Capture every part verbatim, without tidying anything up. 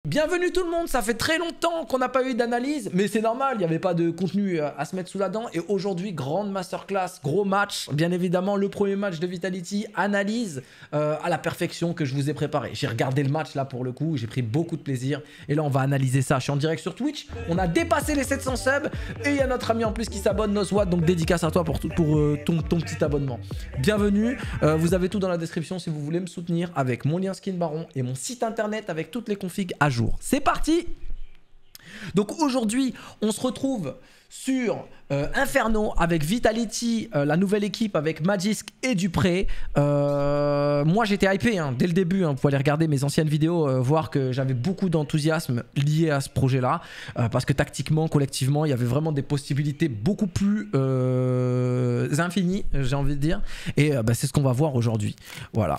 Bienvenue tout le monde, ça fait très longtemps qu'on n'a pas eu d'analyse, mais c'est normal, il n'y avait pas de contenu à se mettre sous la dent. Et aujourd'hui, grande masterclass, gros match, bien évidemment, le premier match de Vitality, analyse euh, à la perfection que je vous ai préparé. J'ai regardé le match là pour le coup, j'ai pris beaucoup de plaisir. Et là, on va analyser ça. Je suis en direct sur Twitch, on a dépassé les sept cents subs. Et il y a notre ami en plus qui s'abonne, Noswat, donc dédicace à toi pour, tout, pour euh, ton, ton petit abonnement. Bienvenue, euh, vous avez tout dans la description si vous voulez me soutenir avec mon lien Skin Baron et mon site internet avec toutes les configs à jour. C'est parti. Donc aujourd'hui on se retrouve sur euh, Inferno avec Vitality, euh, la nouvelle équipe avec Magisk et Dupré. Euh, moi j'étais hypé hein, dès le début, hein, vous pouvez aller regarder mes anciennes vidéos, euh, voir que j'avais beaucoup d'enthousiasme lié à ce projet là, euh, parce que tactiquement, collectivement, il y avait vraiment des possibilités beaucoup plus euh, infinies, j'ai envie de dire, et euh, bah, c'est ce qu'on va voir aujourd'hui. Voilà.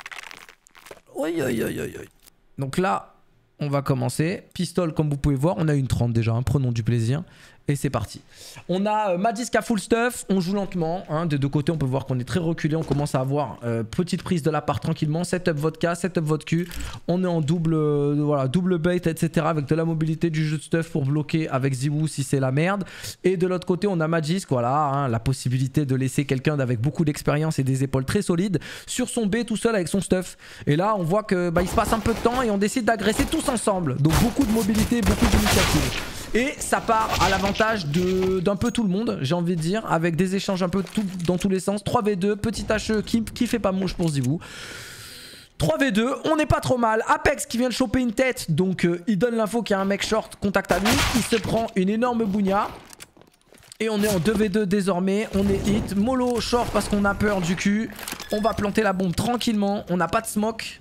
Oi, oi, oi, oi, oi. Donc là on va commencer. Pistole, comme vous pouvez voir, on a une trente déjà. Hein. Prenons du plaisir. Et c'est parti. On a euh, Magisk à full stuff. On joue lentement. Hein. Des deux côtés, on peut voir qu'on est très reculé. On commence à avoir euh, petite prise de la part tranquillement. Setup vodka, setup votre cul. On est en double, euh, voilà, double bait, et cetera. Avec de la mobilité, du jeu de stuff pour bloquer avec Ziwoo si c'est la merde. Et de l'autre côté, on a Magisk. Voilà, hein, la possibilité de laisser quelqu'un avec beaucoup d'expérience et des épaules très solides sur son B tout seul avec son stuff. Et là, on voit que bah, il se passe un peu de temps et on décide d'agresser tous ensemble. Donc beaucoup de mobilité, beaucoup d'initiative. Et ça part à l'avantage d'un peu tout le monde, j'ai envie de dire, avec des échanges un peu tout, dans tous les sens. trois v deux, petit H E qui, qui fait pas mouche pour Ziwoo. trois v deux, on n'est pas trop mal. Apex qui vient de choper une tête, donc euh, il donne l'info qu'il y a un mec short, contact à lui. Il se prend une énorme bougna. Et on est en deux v deux désormais, on est hit. Mollo short parce qu'on a peur du cul. On va planter la bombe tranquillement, on n'a pas de smoke.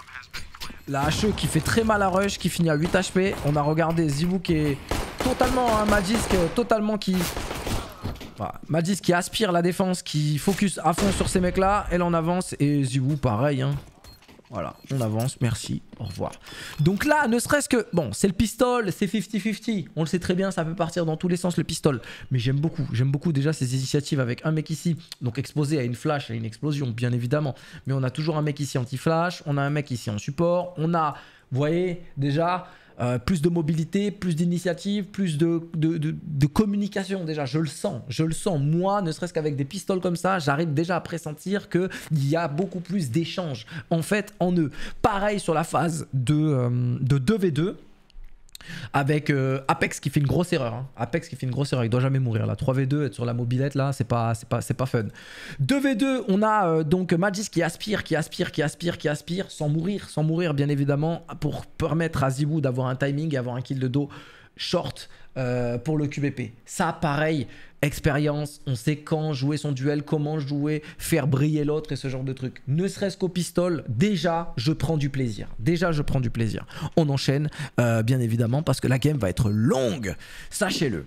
La H E qui fait très mal à rush, qui finit à huit H P. On a regardé Ziwoo qui est totalement un hein, Magisk, totalement qui... Voilà. Magisk qui aspire la défense, qui focus à fond sur ces mecs là. Elle en avance et Ziwoo pareil. Hein. Voilà, on avance, merci, au revoir. Donc là, ne serait-ce que... Bon, c'est le pistol, c'est cinquante cinquante. On le sait très bien, ça peut partir dans tous les sens le pistol. Mais j'aime beaucoup, j'aime beaucoup déjà ces initiatives avec un mec ici. Donc exposé à une flash, à une explosion, bien évidemment. Mais on a toujours un mec ici anti-flash. On a un mec ici en support. On a, vous voyez, déjà... Euh, plus de mobilité, plus d'initiative, plus de, de, de, de communication déjà, je le sens, je le sens. Moi, ne serait-ce qu'avec des pistoles comme ça, j'arrive déjà à pressentir qu'il y a beaucoup plus d'échanges en fait en eux. Pareil sur la phase de, euh, de deux v deux. Avec euh, Apex qui fait une grosse erreur. Hein. Apex qui fait une grosse erreur. Il doit jamais mourir là. trois v deux, être sur la mobilette là, c'est pas, c'est pas, c'est pas fun. deux v deux, on a euh, donc Magisk qui aspire, qui aspire, qui aspire, qui aspire, sans mourir, sans mourir bien évidemment, pour permettre à Ziwoo d'avoir un timing et avoir un kill de dos short euh, pour le Q B P. Ça, pareil, expérience, on sait quand jouer son duel, comment jouer, faire briller l'autre et ce genre de trucs. Ne serait-ce qu'au pistol, déjà, je prends du plaisir. Déjà, je prends du plaisir. On enchaîne, euh, bien évidemment, parce que la game va être longue. Sachez-le.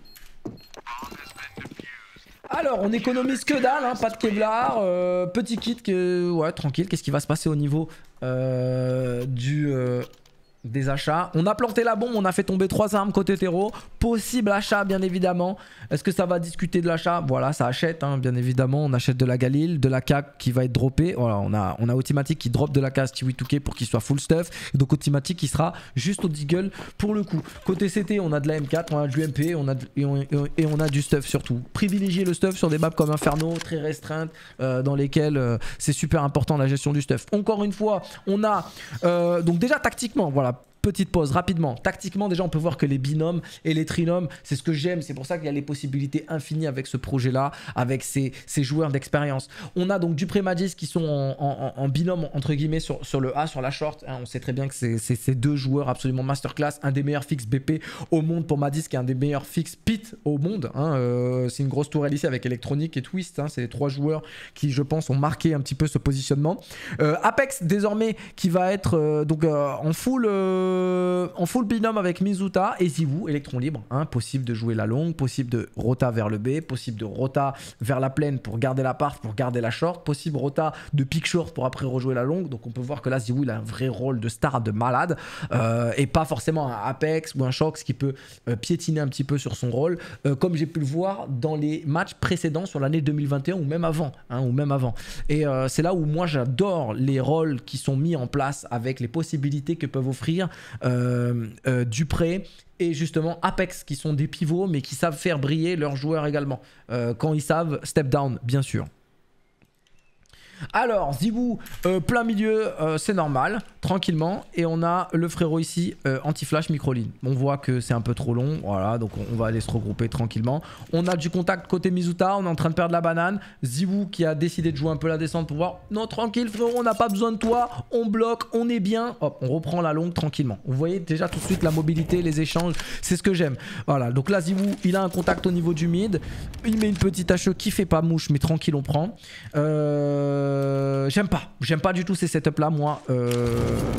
Alors, on économise que dalle, hein, pas de Kevlar, euh, petit kit, que, ouais, tranquille. Qu'est-ce qui va se passer au niveau euh, du... Euh, des achats. On a planté la bombe, on a fait tomber trois armes côté terreau. Possible achat, bien évidemment. Est-ce que ça va discuter de l'achat? Voilà, ça achète, hein, bien évidemment. On achète de la Galil, de la K qui va être droppée. Voilà, on a, on a Ultimatic qui drop de la K Stewie deux K pour qu'il soit full stuff. Et donc Ultimatic qui sera juste au Deagle pour le coup. Côté C T, on a de la M quatre, on a du M P on a de, et, on, et on a du stuff surtout. Privilégier le stuff sur des maps comme Inferno, très restreintes, euh, dans lesquelles euh, c'est super important la gestion du stuff. Encore une fois, on a euh, donc déjà tactiquement, voilà. Petite pause rapidement. Tactiquement, déjà, on peut voir que les binômes et les trinômes, c'est ce que j'aime. C'est pour ça qu'il y a les possibilités infinies avec ce projet-là, avec ces, ces joueurs d'expérience. On a donc Dupré Magisk qui sont en, en, en binôme, entre guillemets, sur, sur le A, sur la short. Hein, on sait très bien que c'est ces deux joueurs absolument masterclass. Un des meilleurs fixes B P au monde pour Magisk et un des meilleurs fixes Pit au monde. Hein, euh, c'est une grosse tourelle ici avec Electronic et Twist. Hein, c'est les trois joueurs qui, je pense, ont marqué un petit peu ce positionnement. Euh, Apex, désormais, qui va être euh, donc euh, en full... Euh, en full binôme avec Mizuta et Ziwoo, électron libre, hein, possible de jouer la longue, possible de rota vers le B, possible de rota vers la plaine pour garder la part, pour garder la short, possible rota de pick short pour après rejouer la longue. Donc on peut voir que là Ziwoo il a un vrai rôle de star de malade euh, et pas forcément un Apex ou un Shox qui peut euh, piétiner un petit peu sur son rôle euh, comme j'ai pu le voir dans les matchs précédents sur l'année deux mille vingt et un ou même avant, hein, ou même avant. Et euh, c'est là où moi j'adore les rôles qui sont mis en place avec les possibilités que peuvent offrir euh, euh, Dupré et justement Apex qui sont des pivots mais qui savent faire briller leurs joueurs également. Euh, quand ils savent step down, bien sûr. Alors, Zivou, euh, plein milieu, euh, c'est normal, tranquillement. Et on a le frérot ici, euh, anti-flash, micro-ligne. On voit que c'est un peu trop long, voilà, donc on, on va aller se regrouper tranquillement. On a du contact côté Mizuta, on est en train de perdre la banane. Zivou qui a décidé de jouer un peu la descente pour voir. Non, tranquille frérot, on n'a pas besoin de toi, on bloque, on est bien. Hop, on reprend la longue tranquillement. Vous voyez déjà tout de suite la mobilité, les échanges, c'est ce que j'aime. Voilà, donc là Zivou, il a un contact au niveau du mid. Il met une petite H E qui fait pas mouche, mais tranquille, on prend. Euh... Euh, j'aime pas, j'aime pas du tout ces setups là moi. Euh...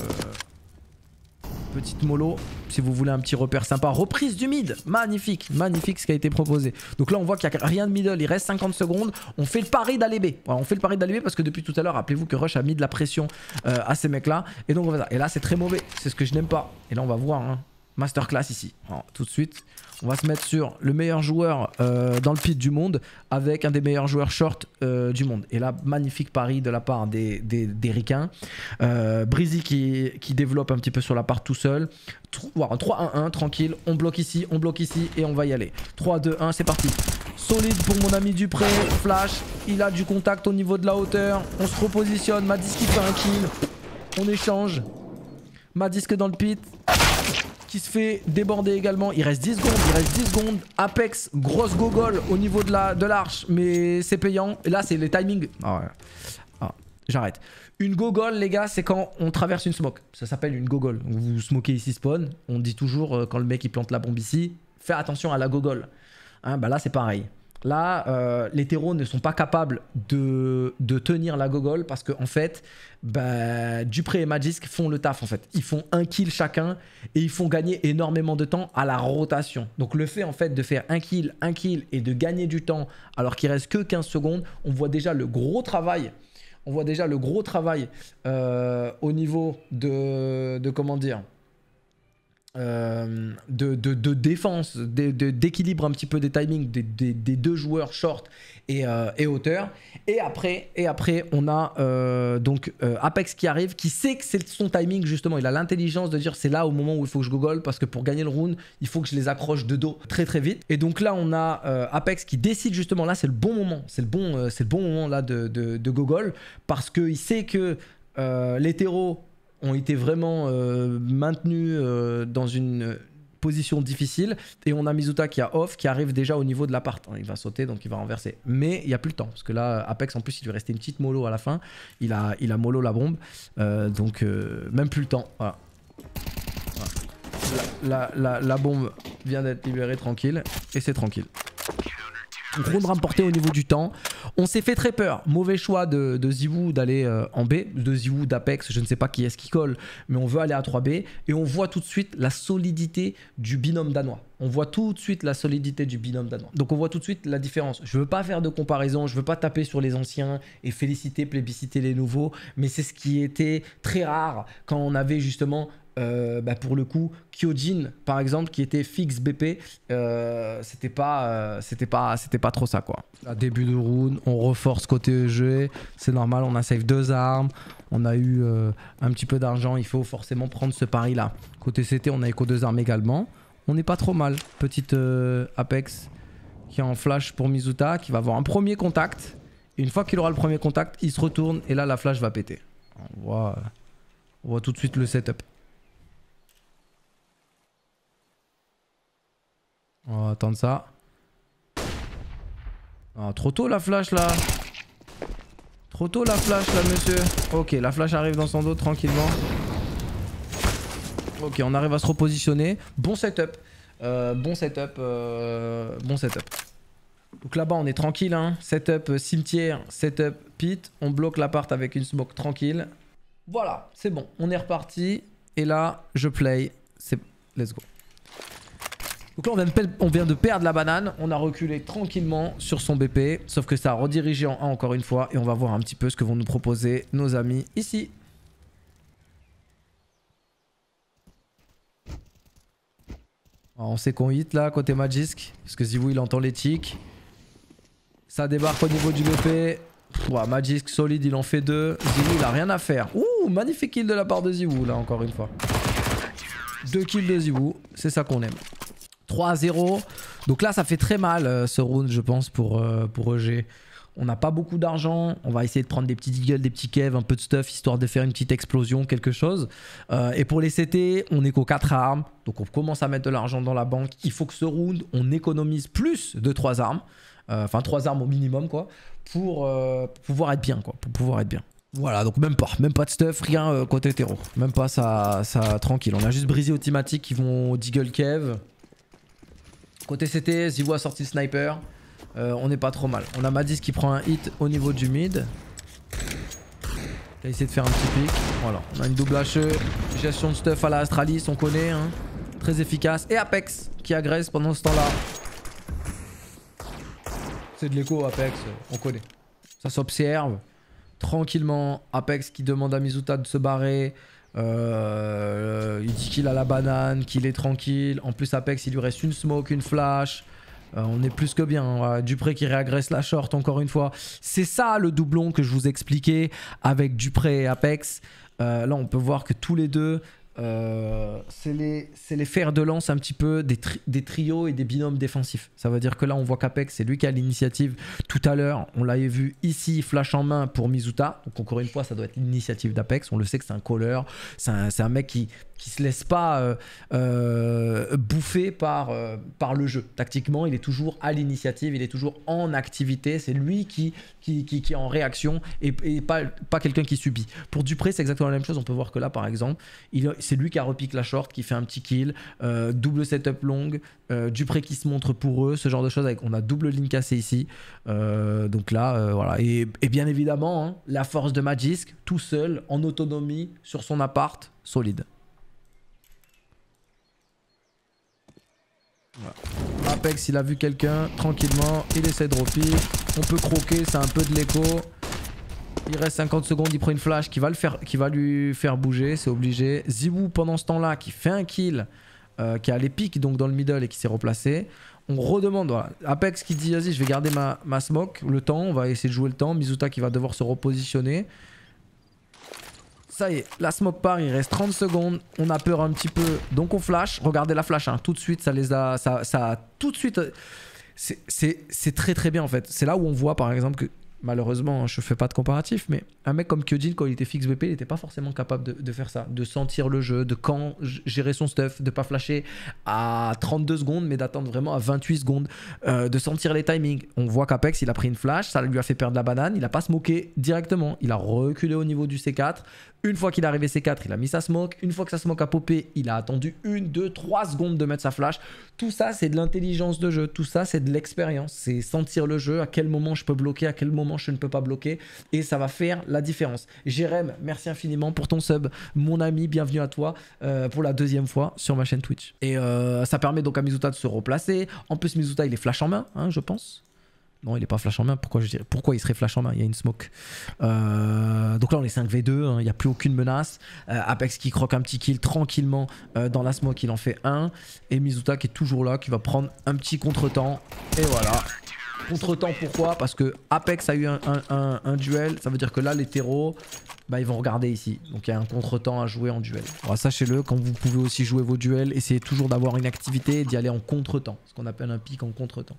Petite mollo, si vous voulez un petit repère sympa. Reprise du mid, magnifique, magnifique ce qui a été proposé. Donc là on voit qu'il n'y a rien de middle, il reste cinquante secondes. On fait le pari d'aller B. Voilà, on fait le pari d'aller B parce que depuis tout à l'heure, rappelez-vous que Rush a mis de la pression euh, à ces mecs là. Et donc voilà. Et là c'est très mauvais, c'est ce que je n'aime pas. Et là on va voir, hein. Masterclass ici. Alors, tout de suite, on va se mettre sur le meilleur joueur euh, dans le pit du monde avec un des meilleurs joueurs short euh, du monde. Et là, magnifique pari de la part des, des, des ricains. Euh, Breezy qui, qui développe un petit peu sur la part tout seul. Voilà, trois un un, tranquille. On bloque ici, on bloque ici et on va y aller. trois deux un, c'est parti. Solide pour mon ami Dupré. Flash, il a du contact au niveau de la hauteur. On se repositionne. Madisque qui fait un kill. On échange. Madisque dans le pit. Qui se fait déborder également. Il reste dix secondes, il reste dix secondes. Apex, grosse gogole au niveau de la de l'arche, mais c'est payant. Et là, c'est les timings. Ah ouais. Ah, j'arrête. Une gogole, les gars, c'est quand on traverse une smoke. Ça s'appelle une gogole. Vous smokez ici spawn. On dit toujours, euh, quand le mec il plante la bombe ici, fais attention à la gogole. Hein, bah là, c'est pareil. Là, euh, les terreaux ne sont pas capables de, de tenir la gogole parce qu'en en fait, bah, Dupré et Madisque font le taf en fait. Ils font un kill chacun et ils font gagner énormément de temps à la rotation. Donc le fait en fait de faire un kill, un kill et de gagner du temps alors qu'il reste que quinze secondes, on voit déjà le gros travail. On voit déjà le gros travail euh, au niveau de, de comment dire Euh, de, de, de défense, d'équilibre de, un petit peu des timings des, des, des deux joueurs short et, euh, et hauteur. Et après, et après on a euh, donc euh, Apex qui arrive, qui sait que c'est son timing justement. Il a l'intelligence de dire c'est là au moment où il faut que je gogole parce que pour gagner le round, il faut que je les accroche de dos très très vite. Et donc là on a euh, Apex qui décide justement, là c'est le bon moment, c'est le, bon, euh, c'est le bon moment là de, de, de gogole parce qu'il sait que euh, les terreaux ont été vraiment euh, maintenus euh, dans une position difficile et on a Mizuta qui a off qui arrive déjà au niveau de l'appart. Il va sauter donc il va renverser mais il n'y a plus le temps parce que là Apex en plus il lui restait une petite mollo à la fin, il a, il a mollo la bombe euh, donc euh, même plus le temps. Voilà. Voilà. La, la, la, la bombe vient d'être libérée tranquille et c'est tranquille. Round remporté au niveau du temps. On s'est fait très peur. Mauvais choix de, de Zivou d'aller euh, en B. De Zivou, d'Apex, je ne sais pas qui est-ce qui colle. Mais on veut aller à trois B. Et on voit tout de suite la solidité du binôme danois. On voit tout de suite la solidité du binôme danois. Donc on voit tout de suite la différence. Je ne veux pas faire de comparaison. Je ne veux pas taper sur les anciens et féliciter, plébisciter les nouveaux. Mais c'est ce qui était très rare quand on avait justement... Euh, bah pour le coup, Kyojin par exemple, qui était fixe B P, euh, c'était pas, euh, c'était pas, c'était pas trop ça quoi. À début de round, on reforce côté E G, c'est normal, on a save deux armes, on a eu euh, un petit peu d'argent, il faut forcément prendre ce pari là. Côté C T, on a éco deux armes également, on n'est pas trop mal. Petite euh, Apex qui est en flash pour Mizuta, qui va avoir un premier contact. Et une fois qu'il aura le premier contact, il se retourne et là la flash va péter. On voit, on voit tout de suite le setup. On va attendre ça. Ah, trop tôt la flash là. Trop tôt la flash là monsieur. Ok, la flash arrive dans son dos tranquillement. Ok, on arrive à se repositionner. Bon setup. Euh, bon setup. Euh, bon setup. Donc là-bas on est tranquille. Hein. Setup euh, cimetière, setup pit. On bloque l'appart avec une smoke tranquille. Voilà, c'est bon. On est reparti. Et là, je play. C'est... Let's go. Donc là, on vient, de on vient de perdre la banane. On a reculé tranquillement sur son B P. Sauf que ça a redirigé en un encore une fois. Et on va voir un petit peu ce que vont nous proposer nos amis ici. Alors, on sait qu'on hit là, côté Magisk. Parce que Zivou, il entend les tics. Ça débarque au niveau du B P. Ouah, Magisk solide, il en fait deux. Zivou, il a rien à faire. Ouh, magnifique kill de la part de Zivou, là, encore une fois. deux kills de Zibou, c'est ça qu'on aime. trois à zéro. Donc là, ça fait très mal euh, ce round, je pense, pour, euh, pour E G. On n'a pas beaucoup d'argent. On va essayer de prendre des petits deagles, des petits kevs, un peu de stuff, histoire de faire une petite explosion, quelque chose. Euh, et pour les C T, on est qu'aux quatre armes. Donc on commence à mettre de l'argent dans la banque. Il faut que ce round, on économise plus de trois armes. Euh, enfin, trois armes au minimum, quoi. Pour, euh, pour pouvoir être bien, quoi. Pour pouvoir être bien. Voilà, donc même pas, même pas de stuff, rien euh, côté terreau. Même pas ça, ça tranquille. On a juste brisé automatique qui vont au deagle kev. Côté C T, Zivou a sorti le sniper. Euh, on n'est pas trop mal. On a Madis qui prend un hit au niveau du mid. Il a essayé de faire un petit pic. Voilà, on a une double H E. Gestion de stuff à la Astralis, on connaît. Hein. Très efficace. Et Apex qui agresse pendant ce temps-là. C'est de l'écho, Apex, on connaît. Ça s'observe. Tranquillement, Apex qui demande à Mizuta de se barrer. Euh, il dit qu'il a la banane, qu'il est tranquille. En plus, Apex, il lui reste une smoke, une flash. Euh, on est plus que bien. Hein. Dupré qui réagresse la short encore une fois. C'est ça le doublon que je vous expliquais avec Dupré et Apex. Euh, là, on peut voir que tous les deux, euh, c'est les, les fers de lance un petit peu des, tri des trios et des binômes défensifs. Ça veut dire que là, on voit qu'Apex, c'est lui qui a l'initiative. Tout à l'heure, on l'avait vu ici, flash en main pour Mizuta. Donc encore une fois, ça doit être l'initiative d'Apex. On le sait que c'est un caller. C'est un, un mec qui... qui se laisse pas euh, euh, bouffer par, euh, par le jeu. Tactiquement, il est toujours à l'initiative, il est toujours en activité. C'est lui qui, qui, qui, qui est en réaction et, et pas, pas quelqu'un qui subit. Pour Dupré, c'est exactement la même chose. On peut voir que là, par exemple, c'est lui qui a repique la short, qui fait un petit kill, euh, double setup long, euh, Dupré qui se montre pour eux, ce genre de choses. Avec, on a double ligne cassée ici. Euh, donc là, euh, voilà. Et, et bien évidemment, hein, la force de Magisk, tout seul, en autonomie, sur son appart, solide. Voilà. Apex, il a vu quelqu'un tranquillement, il essaie de repique. On peut croquer, c'est un peu de l'écho. Il reste cinquante secondes, il prend une flash qui va, le faire, qui va lui faire bouger, c'est obligé. Zibou pendant ce temps-là qui fait un kill, euh, qui a les pics donc dans le middle et qui s'est replacé. On redemande, voilà. Apex qui dit vas-y je vais garder ma, ma smoke, le temps, on va essayer de jouer le temps. Mizuta qui va devoir se repositionner. Ça y est, la smoke part, il reste trente secondes. On a peur un petit peu, donc on flash. Regardez la flash, hein. Tout de suite, ça les a... Ça, ça a tout de suite... C'est très très bien en fait. C'est là où on voit par exemple que, malheureusement, je fais pas de comparatif, mais un mec comme Kyojin, quand il était fixe B P, il n'était pas forcément capable de, de faire ça. De sentir le jeu, de quand gérer son stuff, de pas flasher à trente-deux secondes, mais d'attendre vraiment à vingt-huit secondes, euh, de sentir les timings. On voit qu'Apex, il a pris une flash, ça lui a fait perdre la banane, il a pas smoké directement, il a reculé au niveau du C quatre. Une fois qu'il est arrivé C quatre, il a mis sa smoke. Une fois que sa smoke a popé, il a attendu une, deux, trois secondes de mettre sa flash. Tout ça, c'est de l'intelligence de jeu. Tout ça, c'est de l'expérience. C'est sentir le jeu, à quel moment je peux bloquer, à quel moment je ne peux pas bloquer. Et ça va faire la différence. Jérém, merci infiniment pour ton sub. Mon ami, bienvenue à toi euh, pour la deuxième fois sur ma chaîne Twitch. Et euh, ça permet donc à Mizuta de se replacer. En plus, Mizuta, il est flash en main, hein, je pense. Non, il n'est pas flash en main. Pourquoi, je dirais, pourquoi il serait flash en main? Il y a une smoke. Euh, donc là, on est cinq v deux. Hein, il n'y a plus aucune menace. Euh, Apex qui croque un petit kill tranquillement euh, dans la smoke. Il en fait un. Et Mizuta qui est toujours là, qui va prendre un petit contretemps. Et voilà. Contretemps, pourquoi? Parce que Apex a eu un, un, un, un duel. Ça veut dire que là, les terreaux, bah, ils vont regarder ici. Donc il y a un contretemps à jouer en duel. Alors, sachez-le, quand vous pouvez aussi jouer vos duels, essayez toujours d'avoir une activité et d'y aller en contretemps. Ce qu'on appelle un pic en contretemps.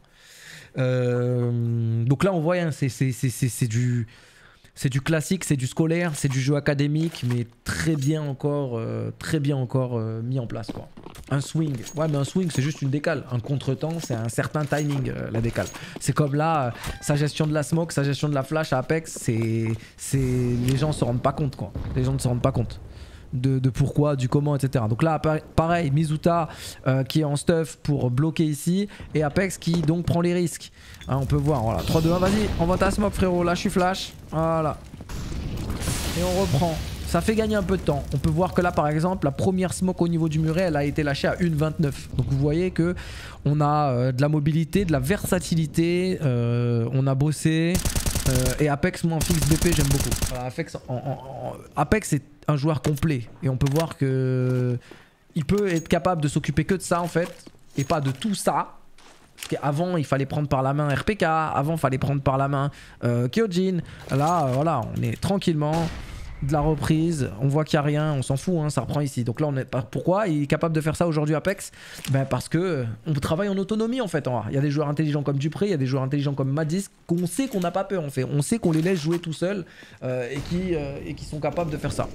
Euh, donc là on voit hein, c'est du c'est du classique, c'est du scolaire, c'est du jeu académique, mais très bien encore euh, très bien encore euh, mis en place quoi. Un swing, ouais mais un swing c'est juste une décale, un contretemps c'est un certain timing euh, la décale. C'est comme là euh, sa gestion de la smoke, sa gestion de la flash à Apex, c'est c'est les gens se rendent pas compte quoi. Les gens ne se rendent pas compte. De, de pourquoi, du comment, et cetera. Donc là, pareil, Mizuta euh, qui est en stuff pour bloquer ici et Apex qui donc prend les risques. Hein, on peut voir, voilà. trois, deux, un, vas-y, envoie ta smoke frérot, là je suis flash. Voilà. Et on reprend. Ça fait gagner un peu de temps. On peut voir que là, par exemple, la première smoke au niveau du muret, elle a été lâchée à une vingt-neuf. Donc vous voyez que on a euh, de la mobilité, de la versatilité, euh, on a bossé. Euh, et Apex, moi en fixe B P, j'aime beaucoup. Voilà, Apex, en, en, en, Apex est un joueur complet et on peut voir que il peut être capable de s'occuper que de ça en fait et pas de tout ça. Parce qu'avant il fallait prendre par la main R P K, avant il fallait prendre par la main euh, Kyojin. Là euh, voilà, on est tranquillement. de la reprise, on voit qu'il n'y a rien, on s'en fout, hein, ça reprend ici. Donc là, on est pas. Pourquoi il est capable de faire ça aujourd'hui Apex? Ben parce que euh, on travaille en autonomie en fait. Il y a des joueurs intelligents comme Dupré, il y a des joueurs intelligents comme Madis qu'on sait qu'on n'a pas peur en fait. On sait qu'on les laisse jouer tout seuls euh, et qui euh, et qui sont capables de faire ça.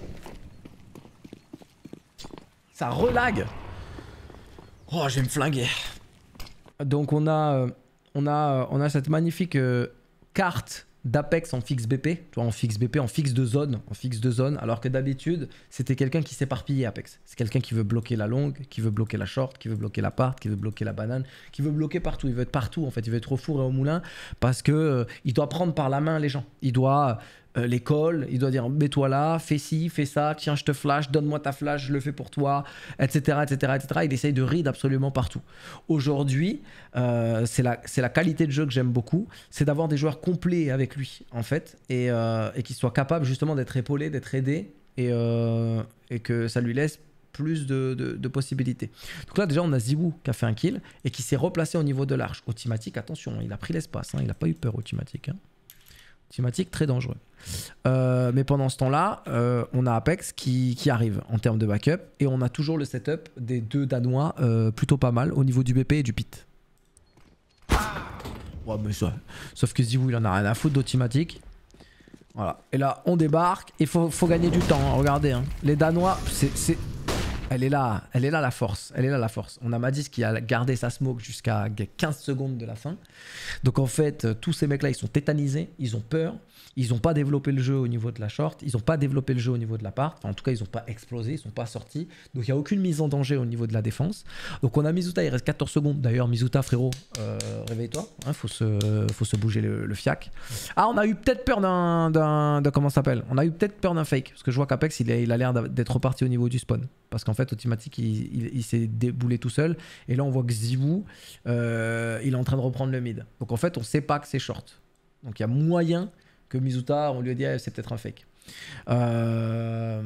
Ça relag. Oh, je vais me flinguer. Donc on a euh, on a on a cette magnifique euh, carte d'Apex en fixe B P, tu vois, en fixe B P, en fixe de zone, en fixe de zone, alors que d'habitude, c'était quelqu'un qui s'éparpillait Apex. C'est quelqu'un qui veut bloquer la longue, qui veut bloquer la short, qui veut bloquer la part, qui veut bloquer la banane, qui veut bloquer partout. Il veut être partout, en fait. Il veut être au four et au moulin parce que euh, il doit prendre par la main les gens. Il doit euh, les call, il doit dire mets-toi là, fais ci, fais ça, tiens, je te flash, donne-moi ta flash, je le fais pour toi, et cetera, et cetera, et cetera. Il essaye de read absolument partout. Aujourd'hui, euh, c'est la, c'est la qualité de jeu que j'aime beaucoup, c'est d'avoir des joueurs complets avec lui, en fait, et, euh, et qui soient capables justement d'être épaulés, d'être aidés, et, euh, et que ça lui laisse plus de, de, de possibilités. Donc là déjà on a Ziwoo qui a fait un kill et qui s'est replacé au niveau de l'arche. Ultimatic, attention, il a pris l'espace, hein, il n'a pas eu peur Ultimatic. Hein. Ultimatic très dangereux. Euh, mais pendant ce temps-là, euh, on a Apex qui, qui arrive en termes de backup et on a toujours le setup des deux Danois euh, plutôt pas mal au niveau du B P et du pit. Ouais, mais ça, sauf que Ziwoo il en a rien à foutre d'Ultimatic. Voilà. Et là on débarque, il faut, faut gagner du temps, hein. Regardez, hein. Les Danois, c'est... Elle est là, elle est là la force, elle est là la force. On a Madis qui a gardé sa smoke jusqu'à quinze secondes de la fin. Donc en fait, tous ces mecs-là, ils sont tétanisés, ils ont peur. Ils n'ont pas développé le jeu au niveau de la short, ils n'ont pas développé le jeu au niveau de la part. Enfin, en tout cas, ils n'ont pas explosé, ils ne sont pas sortis. Donc il n'y a aucune mise en danger au niveau de la défense. Donc on a Mizuta, il reste quatorze secondes. D'ailleurs, Mizuta, frérot, euh, réveille-toi. Il hein, faut, se, faut se bouger le, le fiac. Ah, on a eu peut-être peur d'un... d'un comment ça s'appelle On a eu peut-être peur d'un fake. Parce que je vois qu'Apex, il, il a l'air d'être reparti au niveau du spawn. Parce qu'en fait, Ultimatic, il, il, il s'est déboulé tout seul. Et là, on voit que Ziwoo, euh, il est en train de reprendre le mid. Donc en fait, on ne sait pas que c'est short. Donc il y a moyen que Mizuta, on lui a dit, eh, c'est peut-être un fake. Euh...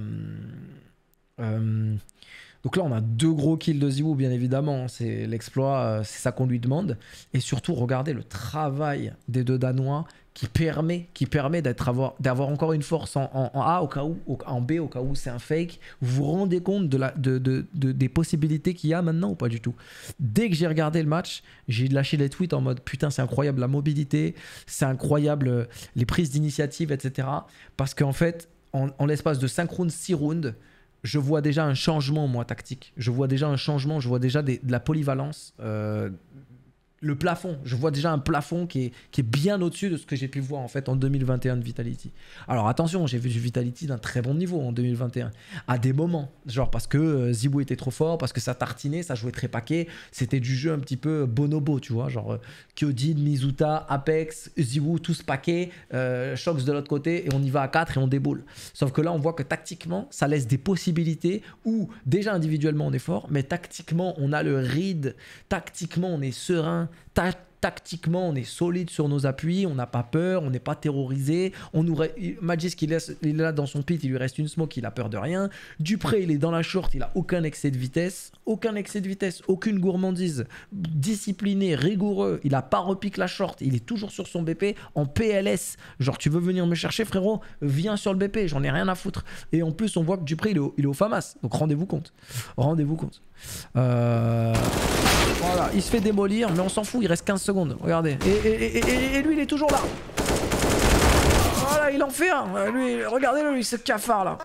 Euh... Donc là, on a deux gros kills de Ziwoo, bien évidemment. C'est l'exploit, c'est ça qu'on lui demande. Et surtout, regardez le travail des deux Danois qui permet, qui permet d'avoir encore une force en, en, en A au cas où, au, en B au cas où c'est un fake. Vous vous rendez compte de la, de, de, de, des possibilités qu'il y a maintenant ou pas du tout? Dès que j'ai regardé le match, j'ai lâché les tweets en mode putain, c'est incroyable la mobilité, c'est incroyable les prises d'initiative, et cetera. Parce qu'en fait, en, en l'espace de cinq rounds, six rounds, je vois déjà un changement, moi, tactique. Je vois déjà un changement, je vois déjà des, de la polyvalence. Euh, le plafond, je vois déjà un plafond qui est, qui est bien au-dessus de ce que j'ai pu voir en fait en deux mille vingt et un de Vitality. Alors attention, j'ai vu du Vitality d'un très bon niveau en deux mille vingt et un. À des moments, genre parce que euh, Ziwoo était trop fort, parce que ça tartinait, ça jouait très paquet. C'était du jeu un petit peu bonobo, tu vois. Genre euh, Kyojin, Mizuta, Apex, Ziwoo, tous paquets, euh, Shox de l'autre côté et on y va à quatre et on déboule. Sauf que là, on voit que tactiquement, ça laisse des possibilités où déjà individuellement on est fort, mais tactiquement on a le read, tactiquement on est serein. Ta Tactiquement, on est solide sur nos appuis, on n'a pas peur, on n'est pas terrorisé. On nous Magis, il est là dans son pit, il lui reste une smoke, il a peur de rien. Dupré, il est dans la short, il a aucun excès de vitesse, aucun excès de vitesse, aucune gourmandise, discipliné, rigoureux. Il a pas repique la short, il est toujours sur son B P en P L S. Genre, tu veux venir me chercher, frérot, viens sur le B P, j'en ai rien à foutre. Et en plus, on voit que Dupré, il est au, il est au FAMAS, donc rendez-vous compte, rendez-vous compte. Euh... Voilà, il se fait démolir, mais on s'en fout, il reste quinze secondes. Regardez. Et, et, et, et, et lui, il est toujours là. Voilà, il en fait un. Lui, regardez-le, lui, ce cafard là.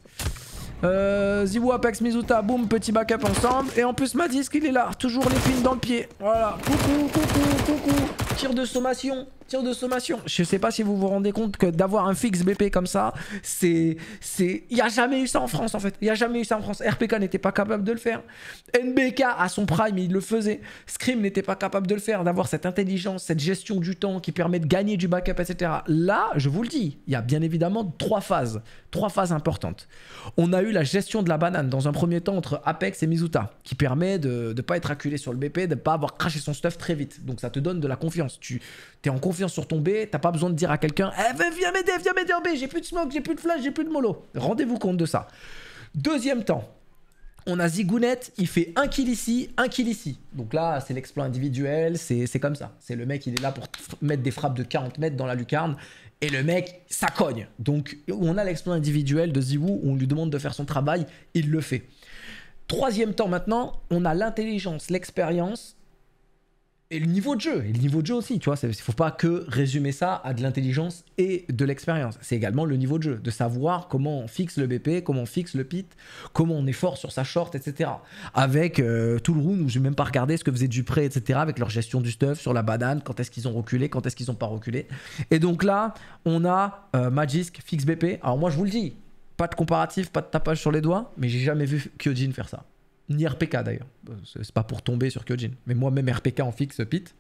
Euh, Ziwoo, Apex, Mizuta, boum, petit backup ensemble. Et en plus, Madis, il est là. Toujours l'épine dans le pied. Voilà. Coucou, coucou, coucou. Tir de sommation. Tir de sommation. Je sais pas si vous vous rendez compte que d'avoir un fixe B P comme ça, c'est... Il n'y a jamais eu ça en France, en fait. Il n'y a jamais eu ça en France. R P K n'était pas capable de le faire. N B K, à son prime, il le faisait. Scream n'était pas capable de le faire. D'avoir cette intelligence, cette gestion du temps qui permet de gagner du backup, et cetera. Là, je vous le dis, il y a bien évidemment trois phases. Trois phases importantes. On a eu la gestion de la banane dans un premier temps entre Apex et Mizuta, qui permet de ne pas être acculé sur le B P, de ne pas avoir craché son stuff très vite. Donc ça te donne de la confiance. Tu es en confiance sur ton B, t'as pas besoin de dire à quelqu'un eh, « Viens m'aider, viens m'aider en B, j'ai plus de smoke, j'ai plus de flash, j'ai plus de mollo ». Rendez-vous compte de ça. Deuxième temps, On a Zigounet, il fait un kill ici, un kill ici. Donc là, c'est l'exploit individuel, c'est comme ça. C'est le mec, il est là pour mettre des frappes de quarante mètres dans la lucarne. Et le mec, ça cogne. Donc on a l'exploit individuel de Ziwoo, où on lui demande de faire son travail, il le fait. Troisième temps maintenant, on a l'intelligence, l'expérience et le niveau de jeu. Et le niveau de jeu aussi, tu vois. Il ne faut pas que résumer ça à de l'intelligence et de l'expérience. C'est également le niveau de jeu, de savoir comment on fixe le B P, comment on fixe le pit, comment on est fort sur sa short, et cetera. Avec euh, tout le round où je n'ai même pas regardé ce que faisait Dupré, et cetera. Avec leur gestion du stuff sur la banane, quand est-ce qu'ils ont reculé, quand est-ce qu'ils n'ont pas reculé. Et donc là, on a euh, Magisk, fixe B P. Alors moi, je vous le dis, pas de comparatif, pas de tapage sur les doigts, mais j'ai jamais vu Kyojin faire ça. Ni R P K d'ailleurs. C'est pas pour tomber sur Kyojin. Mais moi-même R P K en fixe pit.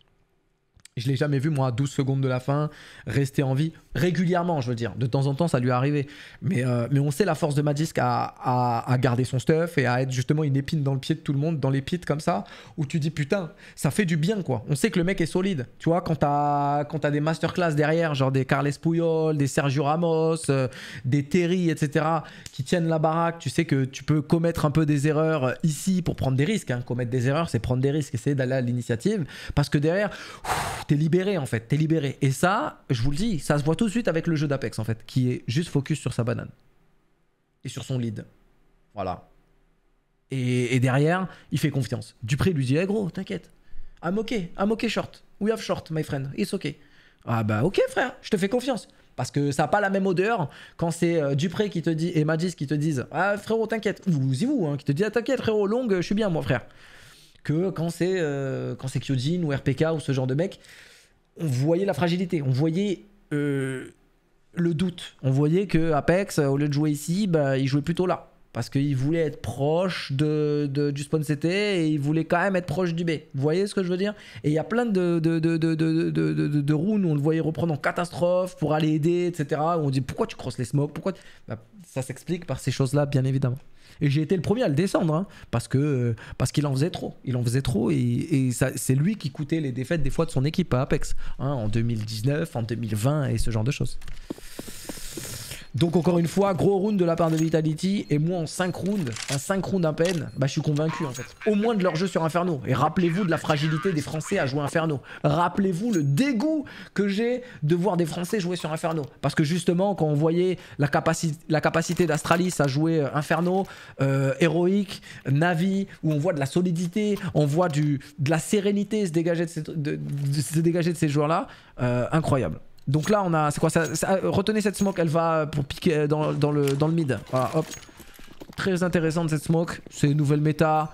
Je l'ai jamais vu, moi, à douze secondes de la fin, rester en vie. Régulièrement, je veux dire. De temps en temps, ça lui est arrivé. Mais, euh, mais on sait la force de Magisk à, à, à garder son stuff et à être justement une épine dans le pied de tout le monde, dans les pits comme ça, où tu dis putain, ça fait du bien, quoi. On sait que le mec est solide. Tu vois, quand t'as quand t'as des masterclass derrière, genre des Carles Puyol, des Sergio Ramos, euh, des Terry, et cetera, qui tiennent la baraque, tu sais que tu peux commettre un peu des erreurs ici pour prendre des risques. Hein. Commettre des erreurs, c'est prendre des risques, essayer d'aller à l'initiative. Parce que derrière, t'es libéré en fait, t'es libéré. Et ça, je vous le dis, ça se voit tout de suite avec le jeu d'Apex en fait, qui est juste focus sur sa banane. Et sur son lead. Voilà. Et, et derrière, il fait confiance. Dupré lui dit, hey gros, t'inquiète. I'm okay, I'm okay short. We have short, my friend. It's okay. Ah bah ok frère, je te fais confiance. Parce que ça n'a pas la même odeur quand c'est euh, Dupré qui te dit, et Magisk qui te disent, ah frérot, t'inquiète. Ou Ziwoo hein, qui te dit, ah, t'inquiète frérot, long, je suis bien moi frère. Que quand c'est euh, quand c'est Kyojin ou R P K ou ce genre de mec, on voyait la fragilité, on voyait euh, le doute. On voyait que Apex, au lieu de jouer ici, bah, il jouait plutôt là. Parce qu'il voulait être proche de, de, du spawn C T et il voulait quand même être proche du B. Vous voyez ce que je veux dire? Et il y a plein de, de, de, de, de, de, de, de, de rounds où on le voyait reprendre en catastrophe pour aller aider, et cetera. Où on dit pourquoi tu crosses les smokes, pourquoi tu... bah, ça s'explique par ces choses-là, bien évidemment. Et j'ai été le premier à le descendre, hein, parce que euh, parce qu'il en faisait trop. Il en faisait trop et, et c'est lui qui coûtait les défaites des fois de son équipe à Apex, hein, en deux mille dix-neuf, en deux mille vingt et ce genre de choses. Donc encore une fois, gros round de la part de Vitality. Et moi en cinq rounds, en cinq rounds à peine, bah, je suis convaincu en fait. Au moins de leur jeu sur Inferno. Et rappelez-vous de la fragilité des Français à jouer Inferno. Rappelez-vous le dégoût que j'ai de voir des Français jouer sur Inferno. Parce que justement, quand on voyait la, capaci la capacité d'Astralis à jouer Inferno, euh, Heroic, Navi, où on voit de la solidité, on voit du, de la sérénité se dégager de ces, de, de, de se dégager de ces joueurs-là, euh, incroyable. Donc là, on a. C'est quoi ça, ça, retenez cette smoke, elle va pour piquer dans, dans, le, dans le mid. Voilà, hop. Très intéressante cette smoke. C'est une nouvelle méta.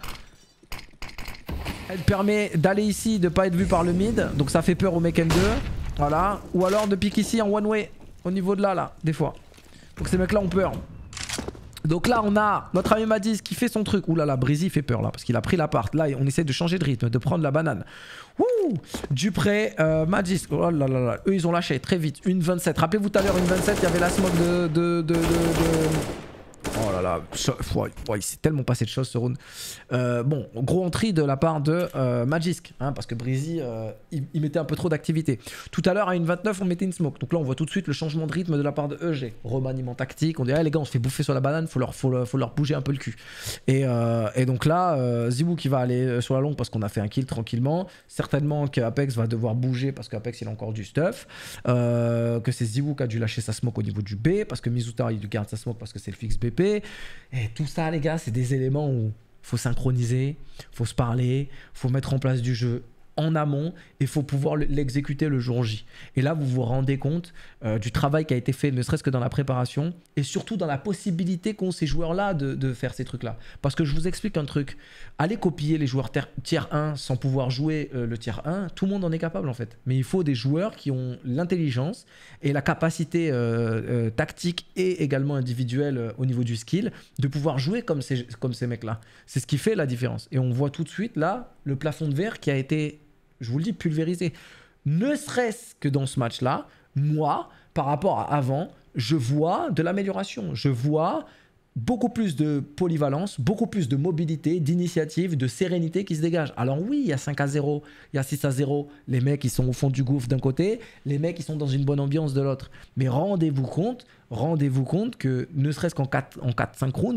Elle permet d'aller ici, de pas être vu par le mid. Donc ça fait peur au mec N deux. Voilà. Ou alors de piquer ici en one way. Au niveau de là, là, des fois. Donc ces mecs-là ont peur. Donc là, on a notre ami Magisk qui fait son truc. Ouh là là, Breezy fait peur là, parce qu'il a pris l'appart. Là, on essaie de changer de rythme, de prendre la banane. Ouh, Dupré, euh, Magisk. Oh là là là. Eux, ils ont lâché très vite. Une vingt-sept. Rappelez-vous tout à l'heure, une vingt-sept, il y avait la smoke de... de, de, de, de... Oh là là, ouais, ouais, il s'est tellement passé de choses ce round. Euh, bon, gros entry de la part de euh, Magisk, hein, parce que Breezy, euh, il, il mettait un peu trop d'activité. Tout à l'heure, à une vingt-neuf, on mettait une smoke. Donc là, on voit tout de suite le changement de rythme de la part de E G. Remaniement tactique. On dit, ah, les gars, on se fait bouffer sur la banane, faut leur, faut, faut leur bouger un peu le cul. Et, euh, et donc là, euh, Ziwoo qui va aller sur la longue parce qu'on a fait un kill tranquillement. Certainement qu'Apex va devoir bouger parce qu'Apex, il a encore du stuff. Euh, que c'est Ziwoo qui a dû lâcher sa smoke au niveau du B parce que Mizuta, il garde sa smoke parce que c'est le fixe B P. Et tout ça, les gars, c'est des éléments où faut synchroniser, faut se parler, faut mettre en place du jeu en amont et il faut pouvoir l'exécuter le jour J. Et là, vous vous rendez compte euh, du travail qui a été fait, ne serait-ce que dans la préparation et surtout dans la possibilité qu'ont ces joueurs-là de, de faire ces trucs-là. Parce que je vous explique un truc. Allez copier les joueurs tiers un sans pouvoir jouer euh, le tiers un, tout le monde en est capable en fait. Mais il faut des joueurs qui ont l'intelligence et la capacité euh, euh, tactique et également individuelle euh, au niveau du skill de pouvoir jouer comme ces, comme ces mecs-là. C'est ce qui fait la différence. Et on voit tout de suite là le plafond de verre qui a été, je vous le dis, pulvérisé. Ne serait-ce que dans ce match-là, moi, par rapport à avant, je vois de l'amélioration. Je vois beaucoup plus de polyvalence, beaucoup plus de mobilité, d'initiative, de sérénité qui se dégage. Alors oui, il y a cinq à zéro, il y a six à zéro. Les mecs, ils sont au fond du gouffre d'un côté, les mecs, ils sont dans une bonne ambiance de l'autre. Mais rendez-vous compte, rendez-vous compte que ne serait-ce qu'en quatre cinq rounds,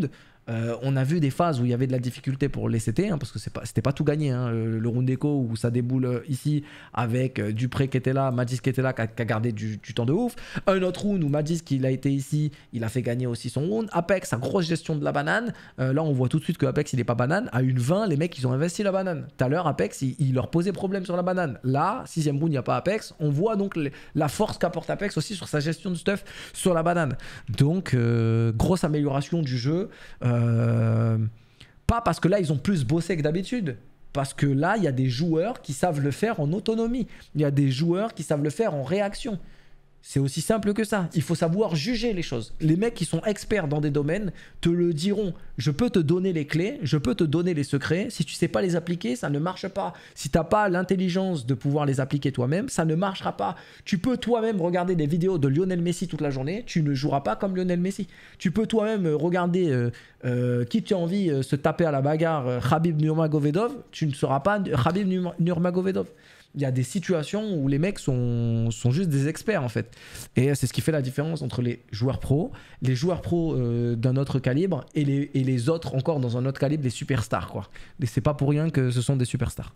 Euh, on a vu des phases où il y avait de la difficulté pour les C T, hein, parce que c'était pas, pas tout gagné. Hein. Le, le round écho où ça déboule ici avec euh, Dupré qui était là, Madis qui était là, qui a, qui a gardé du, du temps de ouf. Un autre round où Madis qui a été ici, il a fait gagner aussi son round. Apex, sa grosse gestion de la banane. Euh, là, on voit tout de suite que Apex, il est pas banane. À une vingt, les mecs, ils ont investi la banane. Tout à l'heure, Apex, il, il leur posait problème sur la banane. Là, sixième round, il n'y a pas Apex. On voit donc les, la force qu'apporte Apex aussi sur sa gestion de stuff sur la banane. Donc, euh, grosse amélioration du jeu. Euh, Pas parce que là, ils ont plus bossé que d'habitude. Parce que là, il y a des joueurs qui savent le faire en autonomie. Il y a des joueurs qui savent le faire en réaction. C'est aussi simple que ça. Il faut savoir juger les choses. Les mecs qui sont experts dans des domaines te le diront. Je peux te donner les clés, je peux te donner les secrets. Si tu ne sais pas les appliquer, ça ne marche pas. Si tu n'as pas l'intelligence de pouvoir les appliquer toi-même, ça ne marchera pas. Tu peux toi-même regarder des vidéos de Lionel Messi toute la journée. Tu ne joueras pas comme Lionel Messi. Tu peux toi-même regarder euh, euh, qui tu as envie euh, se taper à la bagarre, euh, Khabib Nurmagomedov. Tu ne seras pas Khabib Nurmagomedov. Il y a des situations où les mecs sont, sont juste des experts en fait. Et c'est ce qui fait la différence entre les joueurs pros, les joueurs pros euh, d'un autre calibre et les, et les autres encore dans un autre calibre, les superstars quoi. Et c'est pas pour rien que ce sont des superstars.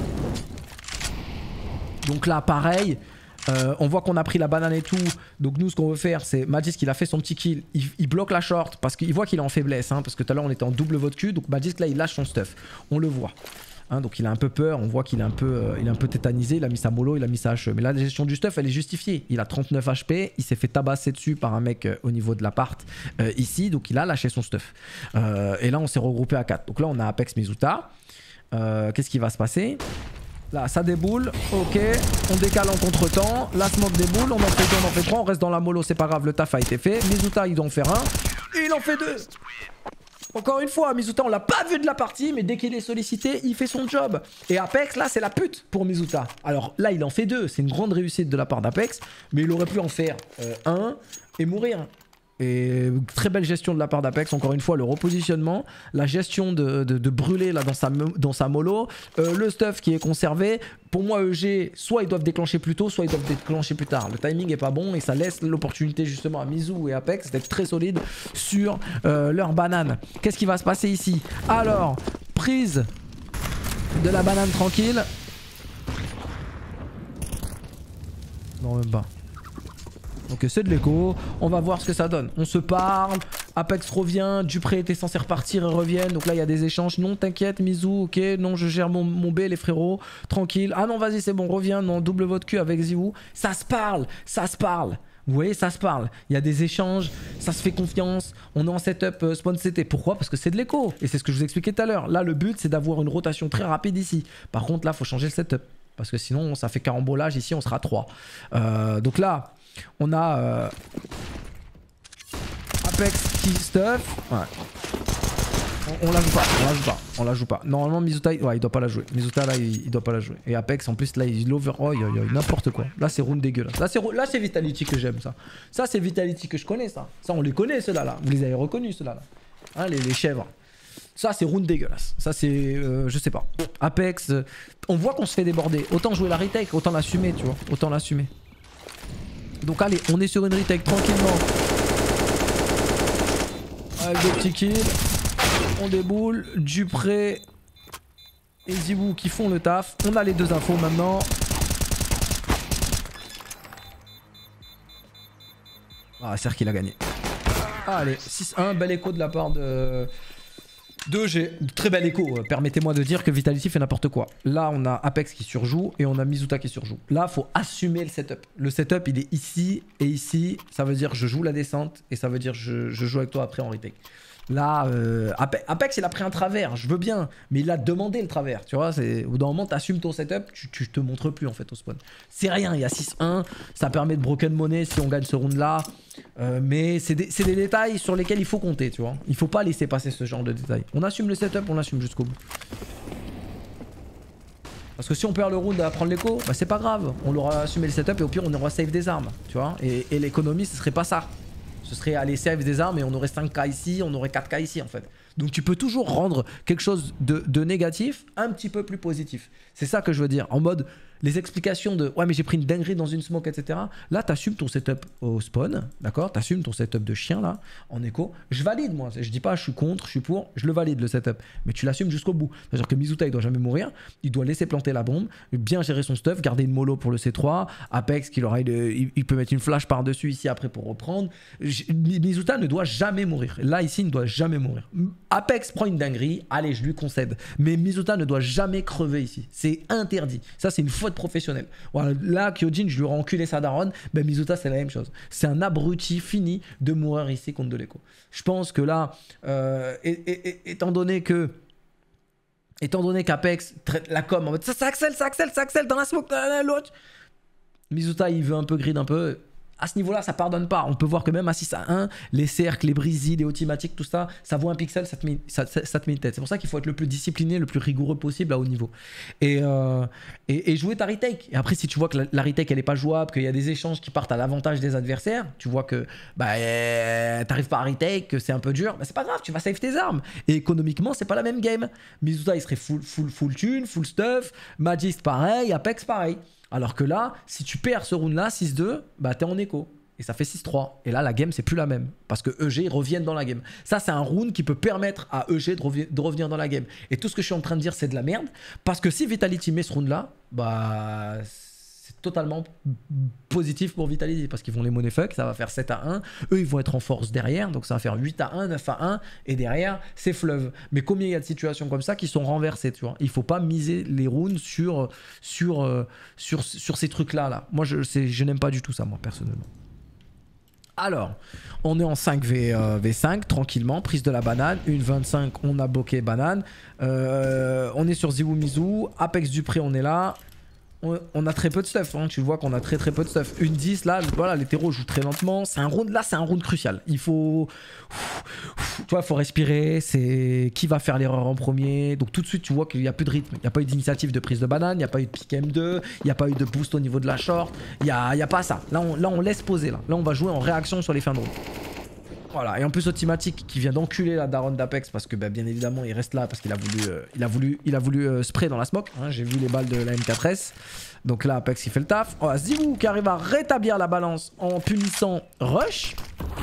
Donc là pareil, euh, on voit qu'on a pris la banane et tout. Donc nous ce qu'on veut faire c'est Magisk il a fait son petit kill, il, il bloque la short parce qu'il voit qu'il est en faiblesse. Hein, parce que tout à l'heure on était en double vote cul. Donc Magisk là il lâche son stuff, on le voit. Hein, donc il a un peu peur, on voit qu'il est un peu, euh, il est un peu tétanisé, il a mis sa mollo, il a mis sa H E. Mais là la gestion du stuff elle est justifiée. Il a trente-neuf H P, il s'est fait tabasser dessus par un mec euh, au niveau de l'appart euh, ici, donc il a lâché son stuff. Euh, et là on s'est regroupé à quatre. Donc là on a Apex Mizuta. Euh, Qu'est-ce qui va se passer? Là ça déboule, ok, on décale en contre-temps, la smoke déboule, on en fait deux, on en fait trois, on reste dans la mollo, c'est pas grave, le taf a été fait. Mizuta il doit en faire un, et il en fait deux. Encore une fois, Mizuta, on l'a pas vu de la partie, mais dès qu'il est sollicité, il fait son job. Et Apex, là, c'est la pute pour Mizuta. Alors là, il en fait deux. C'est une grande réussite de la part d'Apex, mais il aurait pu en faire euh, un et mourir. Et très belle gestion de la part d'Apex, encore une fois, le repositionnement, la gestion de, de, de brûler là, dans, sa, dans sa mollo, euh, le stuff qui est conservé. Pour moi, E G, soit ils doivent déclencher plus tôt, soit ils doivent déclencher plus tard. Le timing est pas bon et ça laisse l'opportunité justement à Mizu et Apex d'être très solides sur euh, leur banane. Qu'est-ce qui va se passer ici? Alors, prise de la banane tranquille. Non, même pas. Donc c'est de l'écho, on va voir ce que ça donne. On se parle, Apex revient, Dupré était censé repartir et reviennent. Donc là il y a des échanges. Non t'inquiète Mizu, ok, non je gère mon, mon B les frérots, tranquille. Ah non vas-y c'est bon, reviens, non double vote cul avec Ziwu. Ça se parle, ça se parle. Vous voyez, ça se parle. Il y a des échanges, ça se fait confiance. On est en setup euh, spawn C T. Pourquoi? Parce que c'est de l'écho. Et c'est ce que je vous expliquais tout à l'heure. Là le but c'est d'avoir une rotation très rapide ici. Par contre là il faut changer le setup. Parce que sinon ça fait carambolage, ici on sera trois. Euh, donc là... On a euh, Apex qui stuff. Ouais. On, on la joue pas, on la joue pas, on la joue pas. Normalement Mizuta, ouais, il doit pas la jouer. Mizuta là, il, il doit pas la jouer. Et Apex en plus là, il l'over. Oh, il y a, a n'importe quoi. Là c'est round dégueulasse. Là c'est là c'est Vitality que j'aime ça. Ça c'est Vitality que je connais ça. Ça on les connaît ceux-là là. Vous les avez reconnus ceux-là là. Hein, les, les chèvres. Ça c'est round dégueulasse. Ça c'est, euh, je sais pas. Apex, euh, on voit qu'on se fait déborder. Autant jouer la retake, autant l'assumer, tu vois. Autant l'assumer. Donc allez, on est sur une retake tranquillement. Avec des petits kills. On déboule. Dupré et Ziwu qui font le taf. On a les deux infos maintenant. Ah, c'est qu'il a gagné. Allez, six un, bel écho de la part de... deux G, très bel écho, permettez-moi de dire que Vitality fait n'importe quoi. Là on a Apex qui surjoue et on a Mizuta qui surjoue. Là faut assumer le setup. Le setup il est ici et ici, ça veut dire je joue la descente et ça veut dire je, je joue avec toi après en retake. Là euh, Apex il a pris un travers, je veux bien, mais il a demandé le travers, tu vois. Au bout d'un moment t'assumes ton setup, tu, tu te montres plus en fait au spawn. C'est rien, il y a six un, ça permet de broken money si on gagne ce round là. Euh, mais c'est des, des détails sur lesquels il faut compter, tu vois. Il faut pas laisser passer ce genre de détails. On assume le setup, on l'assume jusqu'au bout. Parce que si on perd le round à prendre l'écho, bah c'est pas grave. On aura assumé le setup et au pire on aura save des armes, tu vois. Et, et l'économie ce serait pas ça. Ce serait aller save des armes et on aurait cinq K ici, on aurait quatre K ici en fait. Donc tu peux toujours rendre quelque chose de, de négatif un petit peu plus positif. C'est ça que je veux dire. En mode, les explications de ouais mais j'ai pris une dinguerie dans une smoke, et cetera. Là t'assumes ton setup au spawn, d'accord, t'assumes ton setup de chien là, en écho. Je valide moi, je dis pas je suis contre, je suis pour, je le valide le setup, mais tu l'assumes jusqu'au bout. C'est-à-dire que Mizuta il doit jamais mourir, il doit laisser planter la bombe, bien gérer son stuff, garder une mollo pour le C trois, Apex qu'il aura, il, il peut mettre une flash par dessus ici après pour reprendre. Mizuta ne doit jamais mourir. Là ici il ne doit jamais mourir. Apex prend une dinguerie, allez je lui concède, mais Mizuta ne doit jamais crever ici, c'est interdit. Ça c'est une faute professionnelle. Voilà, là Kyojin je lui aurais enculé sa daronne, ben Mizuta c'est la même chose. C'est un abruti fini de mourir ici contre de l'écho. Je pense que là, euh, et, et, et, étant donné que étant donné qu'Apex traite la com en mode ça, ça accèle, ça accèle, ça accèle dans la smoke, l'autre, Mizuta il veut un peu grid un peu. À ce niveau-là, ça pardonne pas. On peut voir que même à six à un, les cercles, les brisés, les automatiques, tout ça, ça vaut un pixel, ça te met, ça, ça, ça te met une tête. C'est pour ça qu'il faut être le plus discipliné, le plus rigoureux possible à haut niveau. Et, euh, et, et jouer ta retake. Et après, si tu vois que la, la retake, elle n'est pas jouable, qu'il y a des échanges qui partent à l'avantage des adversaires, tu vois que bah, euh, t'arrives pas à retake, que c'est un peu dur, bah, c'est pas grave, tu vas save tes armes. Et économiquement, c'est pas la même game. Mizuta, il serait full, full, full tune, full stuff. Magist, pareil. Apex, pareil. Alors que là, si tu perds ce round là, six deux, bah t'es en écho. Et ça fait six trois. Et là, la game, c'est plus la même. Parce que E G reviennent dans la game. Ça, c'est un round qui peut permettre à E G de, revi de revenir dans la game. Et tout ce que je suis en train de dire, c'est de la merde. Parce que si Vitality met ce round là, bah c'est totalement positif pour Vitality. Parce qu'ils vont les money fuck, ça va faire sept à un. Eux, ils vont être en force derrière. Donc ça va faire huit à un, neuf à un. Et derrière, c'est fleuve. Mais combien il y a de situations comme ça qui sont renversées, tu vois. Il faut pas miser les rounds sur, sur, euh, sur, sur ces trucs-là. Là. Moi, je, je n'aime pas du tout ça, moi, personnellement. Alors, on est en cinq v cinq, tranquillement, prise de la banane, une vingt-cinq, on a bloqué banane. Euh, on est sur Ziwu Mizu, Apex Dupré, on est là. On, on a très peu de stuff, hein. Tu vois qu'on a très très peu de stuff. Une dix, là, voilà, les terreaux jouent très lentement. C'est un round, là, c'est un round crucial. Il faut... Tu vois, il faut respirer. C'est qui va faire l'erreur en premier. Donc tout de suite, tu vois qu'il n'y a plus de rythme. Il n'y a pas eu d'initiative de prise de banane, il n'y a pas eu de pick M deux, il n'y a pas eu de boost au niveau de la short. Il n'y a, il y a pas ça. Là on, là, on laisse poser. Là. là, on va jouer en réaction sur les fins de round. Voilà, et en plus Automatic qui vient d'enculer la daronne d'Apex parce que bah, bien évidemment il reste là parce qu'il a voulu euh, il a voulu il a voulu euh, spray dans la smoke, hein. J'ai vu les balles de la M quatre S. Donc là Apex il fait le taf. Oh, Ziwu qui arrive à rétablir la balance en punissant Rush.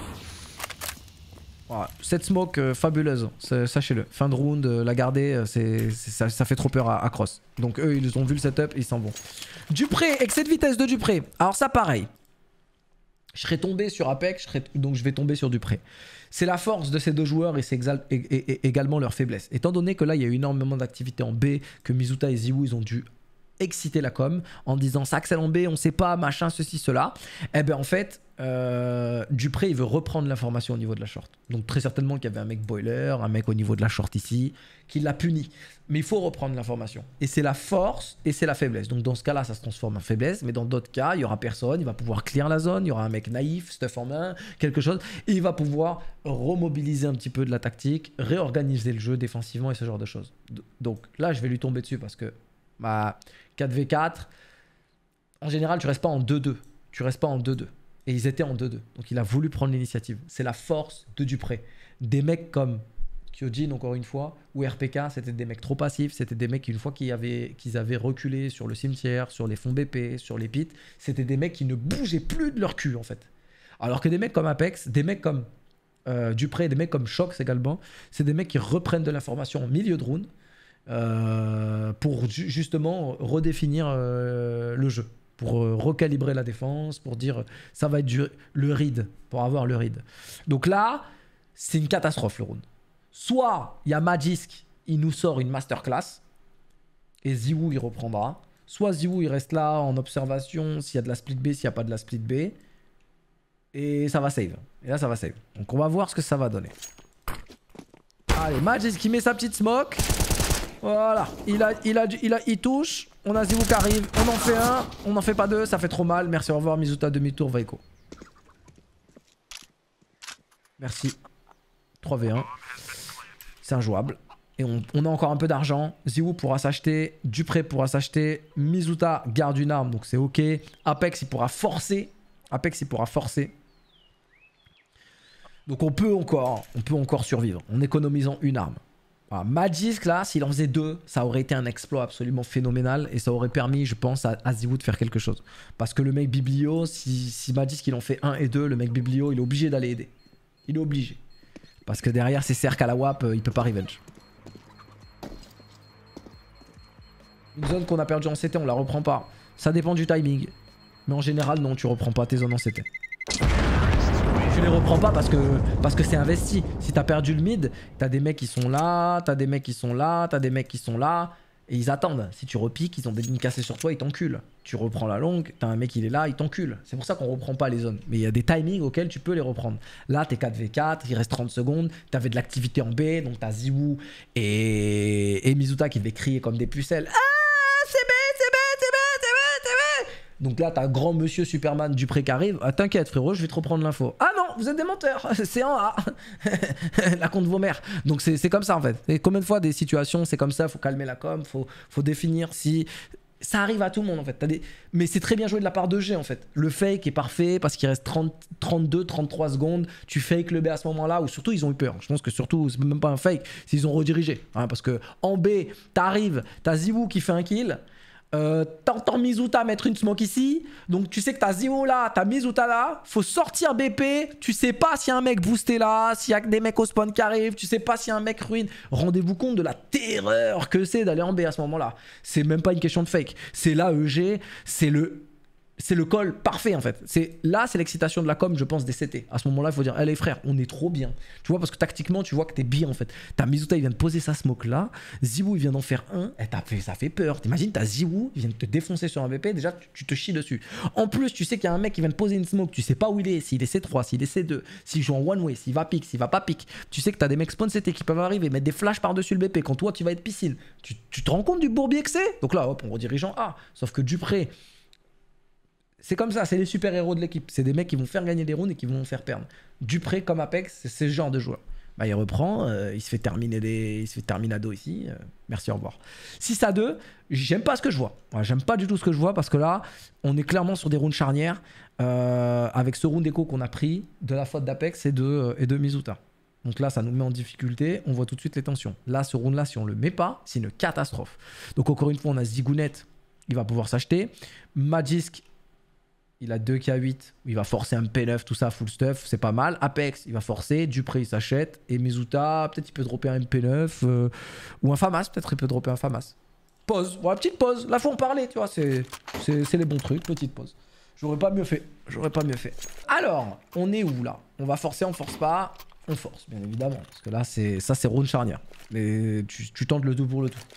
Voilà, cette smoke euh, fabuleuse, sachez-le. Fin de round, euh, la garder, c'est ça, ça fait trop peur à, à Cross. Donc eux ils ont vu le setup, ils s'en vont. Dupré, excès de vitesse de Dupré. Alors ça pareil. Je serais tombé sur Apex, je serais... donc je vais tomber sur Dupré. C'est la force de ces deux joueurs et c'est également leur faiblesse. Étant donné que là, il y a eu énormément d'activités en B, que Mizuta et Ziwu, ils ont dû exciter la com en disant ça accèle en B, on sait pas, machin, ceci, cela. Et bien en fait, euh, Dupré, il veut reprendre l'information au niveau de la short. Donc très certainement qu'il y avait un mec boiler, un mec au niveau de la short ici, qui l'a puni. Mais il faut reprendre l'information. Et c'est la force et c'est la faiblesse. Donc dans ce cas-là, ça se transforme en faiblesse. Mais dans d'autres cas, il y aura personne. Il va pouvoir clear la zone. Il y aura un mec naïf, stuff en main, quelque chose. Et il va pouvoir remobiliser un petit peu de la tactique, réorganiser le jeu défensivement et ce genre de choses. Donc là, je vais lui tomber dessus parce que bah, quatre v quatre, en général, tu restes pas en deux deux. Tu restes pas en deux deux. Et ils étaient en deux deux. Donc il a voulu prendre l'initiative. C'est la force de Dupré. Des mecs comme Kyojin, encore une fois, ou R P K, c'était des mecs trop passifs. C'était des mecs, une fois qu'ils avaient, qu'ils avaient reculé sur le cimetière, sur les fonds B P, sur les pits, c'était des mecs qui ne bougeaient plus de leur cul, en fait. Alors que des mecs comme Apex, des mecs comme euh, Dupré, des mecs comme Shox également, c'est des mecs qui reprennent de l'information en milieu de round euh, pour ju justement redéfinir euh, le jeu. Pour euh, recalibrer la défense, pour dire ça va être du, le read, pour avoir le read. Donc là, c'est une catastrophe le round. Soit il y a Magisk, il nous sort une masterclass, et Ziwu il reprendra. Soit Ziwu il reste là en observation, s'il y a de la split B, s'il n'y a pas de la split B. Et ça va save. Et là ça va save. Donc on va voir ce que ça va donner. Allez, Magisk qui met sa petite smoke. Voilà, il, a, il, a, il, a, il touche. On a Ziwu qui arrive. On en fait un. On n'en fait pas deux. Ça fait trop mal. Merci, au revoir. Mizuta, demi-tour, Vaiko. Merci. trois v un. C'est injouable. Et on, on a encore un peu d'argent. Ziwu pourra s'acheter. Dupré pourra s'acheter. Mizuta garde une arme. Donc c'est ok. Apex, il pourra forcer. Apex, il pourra forcer. Donc on peut encore, on peut encore survivre en économisant une arme. Voilà, Magisk, là, s'il en faisait deux, ça aurait été un exploit absolument phénoménal et ça aurait permis, je pense, à, à Ziwoo de faire quelque chose. Parce que le mec Biblio, si, si Magisk il en fait un et deux, le mec Biblio, il est obligé d'aller aider. Il est obligé. Parce que derrière, c'est cercle à la W A P, il peut pas revenge. Une zone qu'on a perdue en C T, on la reprend pas. Ça dépend du timing. Mais en général, non, tu reprends pas tes zones en C T. Tu les reprends pas parce que parce que c'est investi. Si t'as perdu le mid, t'as des mecs qui sont là, t'as des mecs qui sont là, t'as des mecs qui sont là, et ils attendent. Si tu repiques, ils ont des lignes cassées sur toi, ils t'enculent. Tu reprends la longue, t'as un mec il est là, il t'encule. C'est pour ça qu'on reprend pas les zones. Mais il y a des timings auxquels tu peux les reprendre. Là, t'es quatre v quatre, il reste trente secondes, t'avais de l'activité en B, donc t'as Ziwoo et... et Mizuta qui devaient crier comme des pucelles. Ah, c'est B, c'est B, c'est B, c'est B, c'est B. Donc là, t'as grand monsieur Superman Dupré qui arrive. Ah, t'inquiète, frérot, je vais te reprendre l'info. Ah non, vous êtes des menteurs. C'est en A. La compte vos mères. Donc c'est comme ça, en fait. Et combien de fois des situations, c'est comme ça, faut calmer la com, faut, faut définir si... Ça arrive à tout le monde, en fait. T'as des... Mais c'est très bien joué de la part de G, en fait. Le fake est parfait parce qu'il reste trente, trente-deux, trente-trois secondes. Tu fake le B à ce moment-là, ou surtout, ils ont eu peur. Je pense que surtout, c'est même pas un fake, s'ils ont redirigé. Hein, parce que en B, t'arrives, t'as Ziwoo qui fait un kill. Euh, T'entends Mizuta mettre une smoke ici, donc tu sais que t'as Ziwoo là, t'as Mizuta là, faut sortir B P, tu sais pas s'il y a un mec boosté là, s'il y a des mecs au spawn qui arrivent, tu sais pas s'il y a un mec ruine. Rendez-vous compte de la terreur que c'est d'aller en B à ce moment là. C'est même pas une question de fake, c'est là E G, c'est le... C'est le call parfait en fait. Là, c'est l'excitation de la com, je pense, des C T. À ce moment-là, il faut dire, allez frère, on est trop bien. Tu vois, parce que tactiquement, tu vois que t'es bien en fait. T'as Mizuta, il vient de poser sa smoke là. Ziwoo, il vient d'en faire un. Et fait, ça fait peur. T'imagines, t'as Ziwoo, il vient de te défoncer sur un B P. Déjà, tu, tu te chies dessus. En plus, tu sais qu'il y a un mec qui vient de poser une smoke. Tu sais pas où il est. S'il est C trois, s'il est C deux, s'il joue en one way, s'il va pique, s'il va pas pique. Tu sais que t'as des mecs spawn C T qui peuvent arriver, mettre des flashs par-dessus le B P. Quand toi, tu vas être piscine. Tu, tu te rends compte du bourbier que c'est? Donc là, hop, on redirige en A. Sauf que Dupré. C'est comme ça, c'est les super-héros de l'équipe. C'est des mecs qui vont faire gagner des rounds et qui vont faire perdre. Dupré comme Apex, c'est ce genre de joueur. Bah, il reprend, euh, il se fait terminer des... il se fait terminado ici. Euh, merci, au revoir. six à deux, j'aime pas ce que je vois. Ouais, j'aime pas du tout ce que je vois parce que là, on est clairement sur des rounds charnières. Euh, avec ce round écho qu'on a pris de la faute d'Apex et de, euh, et de Mizuta. Donc là, ça nous met en difficulté. On voit tout de suite les tensions. Là, ce round-là, si on le met pas, c'est une catastrophe. Donc encore une fois, on a Zigounet, il va pouvoir s'acheter. Magisk, il a deux K huit, il va forcer un P neuf, tout ça, full stuff, c'est pas mal. Apex, il va forcer, Dupré, il s'achète. Et Mizuta, peut-être il peut dropper un M P neuf euh, ou un FAMAS, peut-être il peut dropper un FAMAS. Pause, voilà, petite pause. Là, faut en parler, tu vois, c'est les bons trucs, petite pause. J'aurais pas mieux fait, j'aurais pas mieux fait. Alors, on est où là? On va forcer, on force pas? On force, bien évidemment, parce que là, c'est ça, c'est round charnière. Mais tu, tu tentes le tout pour le tout.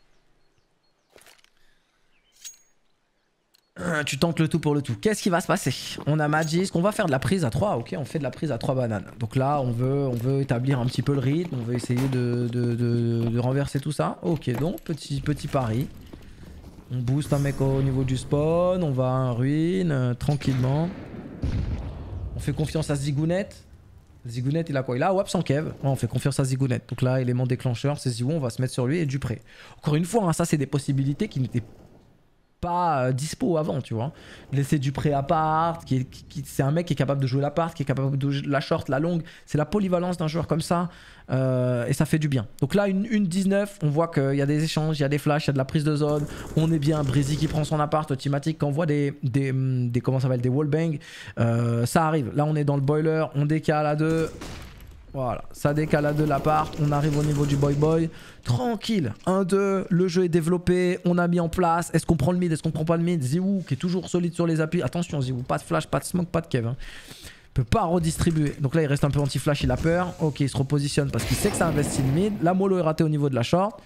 Tu tentes le tout pour le tout. Qu'est-ce qui va se passer? On a Magisk, on va faire de la prise à trois, ok? On fait de la prise à trois bananes. Donc là, on veut, on veut établir un petit peu le rythme, on veut essayer de, de, de, de renverser tout ça. Ok, donc, petit, petit pari. On booste un mec au niveau du spawn, on va à un ruine, euh, tranquillement. On fait confiance à Zigounet. Zigounet, il a quoi? Il a Wap sans Kev. Ouais, on fait confiance à Zigounet. Donc là, élément déclencheur, c'est Ziwoo, on va se mettre sur lui et Dupré. Encore une fois, hein, ça, c'est des possibilités qui n'étaient pas dispo avant, tu vois. Laisser Dupré à part, qui, qui, qui c'est un mec qui est capable de jouer la part, qui est capable de jouer la short, la longue. C'est la polyvalence d'un joueur comme ça euh, et ça fait du bien. Donc là, une, une dix-neuf, on voit qu'il y a des échanges, il y a des flashs, il y a de la prise de zone. On est bien. Breezy qui prend son appart, automatique. Quand on voit des, des, des comment ça s'appelle, des wallbang, euh, ça arrive. Là, on est dans le boiler, on décale à deux. Voilà, ça décale à deux l'appart, on arrive au niveau du boy boy. Tranquille, un deux, le jeu est développé, on a mis en place. Est-ce qu'on prend le mid, est-ce qu'on prend pas le mid? Ziwoo qui est toujours solide sur les appuis. Attention Ziwoo, pas de flash, pas de smoke, pas de kev. Hein. Peut pas redistribuer. Donc là il reste un peu anti-flash, il a peur. Ok, il se repositionne parce qu'il sait que ça investit le mid. La mollo est ratée au niveau de la short.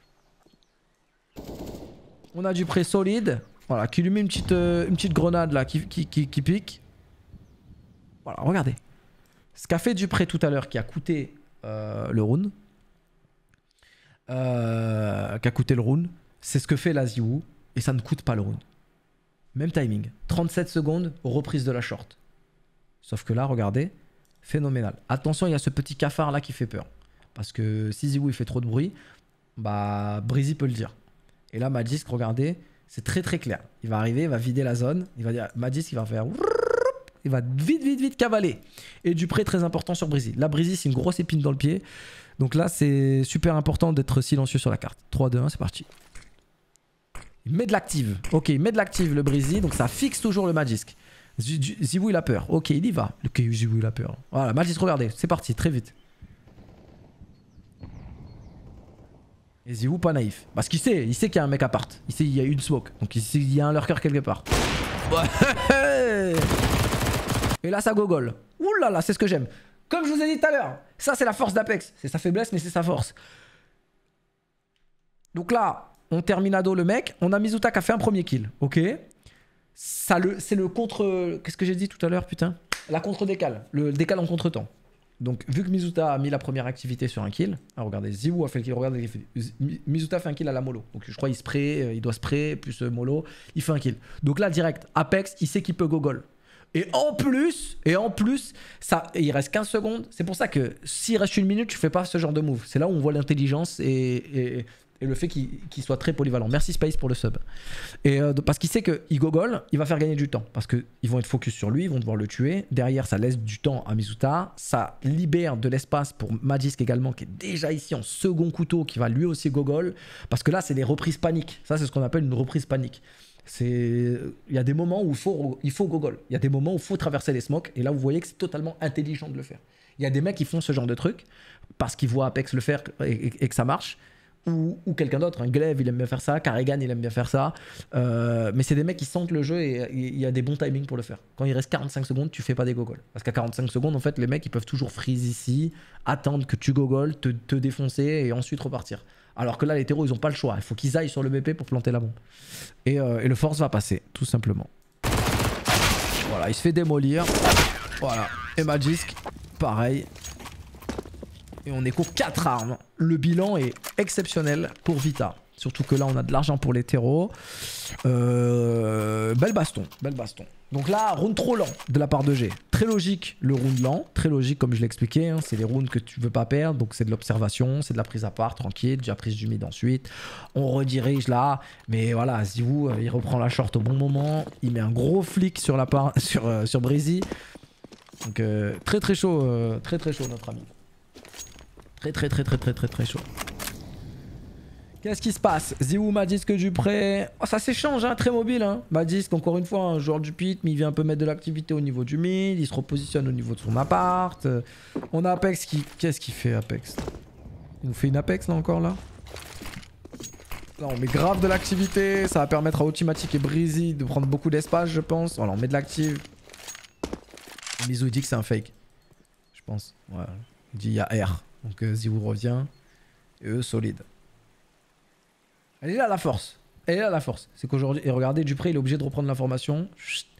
On a du pré solide. Voilà, qui lui met une petite, euh, une petite grenade là qui, qui, qui, qui pique. Voilà, regardez. Ce qu'a fait Dupré tout à l'heure qui a coûté euh, le round, euh, qui a coûté le round, c'est ce que fait la Ziwoo et ça ne coûte pas le round. Même timing, trente-sept secondes, reprise de la short. Sauf que là, regardez, phénoménal. Attention, il y a ce petit cafard là qui fait peur. Parce que si Ziwoo il fait trop de bruit, bah Breezy peut le dire. Et là, Magisk, regardez, c'est très très clair. Il va arriver, il va vider la zone, il va dire, Magisk il va faire... Il va vite, vite, vite cavaler. Et Dupré, très important sur Breezy. Là, Breezy, c'est une grosse épine dans le pied. Donc là, c'est super important d'être silencieux sur la carte. trois, deux, un, c'est parti. Il met de l'active. Ok, il met de l'active le Breezy. Donc ça fixe toujours le Magisk. Zivou, il a peur. Ok, il y va. Ok, Zivou, il a peur. Voilà, Magisk, regardez. C'est parti, très vite. Et Zivou, pas naïf. Parce qu'il sait, il sait qu'il y a un mec à part. Il sait qu'il y a une smoke. Donc il sait qu'il y a un lurker quelque part. Ouais. Et là, ça gogole. Ouh là là, c'est ce que j'aime. Comme je vous ai dit tout à l'heure, ça c'est la force d'Apex. C'est sa faiblesse, mais c'est sa force. Donc là, on termine à dos le mec. On a Mizuta qui a fait un premier kill. Ok. Ça le, c'est le contre... Qu'est-ce que j'ai dit tout à l'heure, putain? La contre-décale. Le décale en contre-temps. Donc, vu que Mizuta a mis la première activité sur un kill, ah, regardez, Zivou a fait le kill, regardez, il fait, Mizuta fait un kill à la mollo. Donc, je crois qu'il spray, il doit spray, plus euh, mollo, il fait un kill. Donc là, direct, Apex, il sait qu'il peut gogol. Et en plus, et en plus, ça, il reste quinze secondes. C'est pour ça que s'il reste une minute, tu fais pas ce genre de move. C'est là où on voit l'intelligence et, et, et le fait qu'il qu'il soit très polyvalent. Merci Space pour le sub. Et euh, parce qu'il sait qu'il gogole, il va faire gagner du temps. Parce qu'ils vont être focus sur lui, ils vont devoir le tuer. Derrière, ça laisse du temps à Mizuta. Ça libère de l'espace pour Magisk également, qui est déjà ici en second couteau, qui va lui aussi gogol. Parce que là, c'est des reprises paniques. Ça, c'est ce qu'on appelle une reprise panique. Il y a des moments où il faut, il faut gogol. Il y a des moments où il faut traverser les smokes. Et là, vous voyez que c'est totalement intelligent de le faire. Il y a des mecs qui font ce genre de truc parce qu'ils voient Apex le faire et, et, et que ça marche. Ou, ou quelqu'un d'autre. Un Glaive, il aime bien faire ça. Carrigan, il aime bien faire ça. Euh, mais c'est des mecs qui sentent le jeu et il y a des bons timings pour le faire. Quand il reste quarante-cinq secondes, tu fais pas des gogols. Parce qu'à quarante-cinq secondes, en fait, les mecs, ils peuvent toujours freeze ici, attendre que tu gogoles, te, te défoncer et ensuite repartir. Alors que là, les terreaux, ils ont pas le choix. Il faut qu'ils aillent sur le B P pour planter la bombe. Et, euh, et le force va passer, tout simplement. Voilà, il se fait démolir. Voilà. Et Magisk, pareil. Et on est qu'aux quatre armes. Le bilan est exceptionnel pour Vita. Surtout que là, on a de l'argent pour les terreaux. Euh, belle baston, belle baston. Donc là, round trop lent de la part de G. Très logique le round lent. Très logique comme je l'ai expliqué. Hein. C'est les rounds que tu veux pas perdre. Donc c'est de l'observation, c'est de la prise à part, tranquille. Déjà prise du mid ensuite. On redirige là. Mais voilà, Zivou, il reprend la short au bon moment. Il met un gros flic sur, la part, sur, euh, sur Breezy. Donc euh, très très chaud, euh, très très chaud notre ami. Très très très très très très très chaud. Qu'est-ce qui se passe? Zivou, Magisk, Dupré. Oh, ça s'échange, hein, très mobile. Hein. Magisk, encore une fois, un joueur du pit, mais il vient un peu mettre de l'activité au niveau du mid. Il se repositionne au niveau de son appart. Euh, on a Apex qui... Qu'est-ce qu'il fait, Apex? Il nous fait une Apex, là, encore, là? Là, on met grave de l'activité. Ça va permettre à Ultimatic et Breezy de prendre beaucoup d'espace, je pense. Voilà, on met de l'active. Mizu dit que c'est un fake. Je pense. Ouais. Il dit il y a R. Donc, euh, Zivou revient. Et eux, solide. Elle est là la force. Elle est là la force. C'est qu'aujourd'hui... Et regardez, Dupré, il est obligé de reprendre l'information.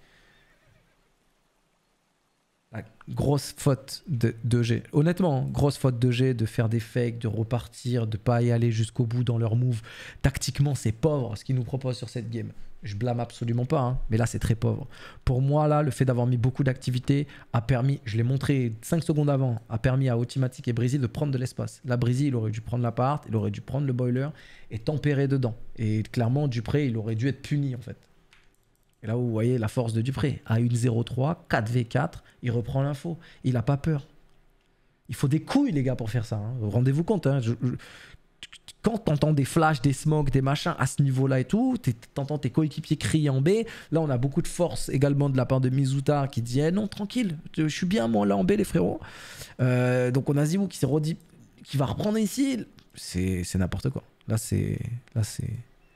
La grosse faute de, de G. Honnêtement, grosse faute de G de faire des fakes, de repartir, de pas y aller jusqu'au bout dans leur move. Tactiquement, c'est pauvre ce qu'ils nous proposent sur cette game. Je blâme absolument pas, hein, mais là, c'est très pauvre. Pour moi, là, le fait d'avoir mis beaucoup d'activité a permis, je l'ai montré cinq secondes avant, a permis à Ultimatic et Breezy de prendre de l'espace. Là, Breezy, il aurait dû prendre l'appart, il aurait dû prendre le boiler et tempérer dedans. Et clairement, Dupré, il aurait dû être puni, en fait. Et là où vous voyez la force de Dupré, à une zéro trois, quatre v quatre, il reprend l'info. Il n'a pas peur. Il faut des couilles, les gars, pour faire ça. Hein. Rendez-vous compte. Hein. Je, je, quand t'entends des flashs, des smokes, des machins à ce niveau-là et tout, t'entends tes coéquipiers crier en B. Là, on a beaucoup de force également de la part de Mizuta qui dit eh non, tranquille, je suis bien moi là en B, les frérots. Euh, donc on a Zivou qui s'est redit, qui va reprendre ici. C'est n'importe quoi. Là, c'est. Là, c'est.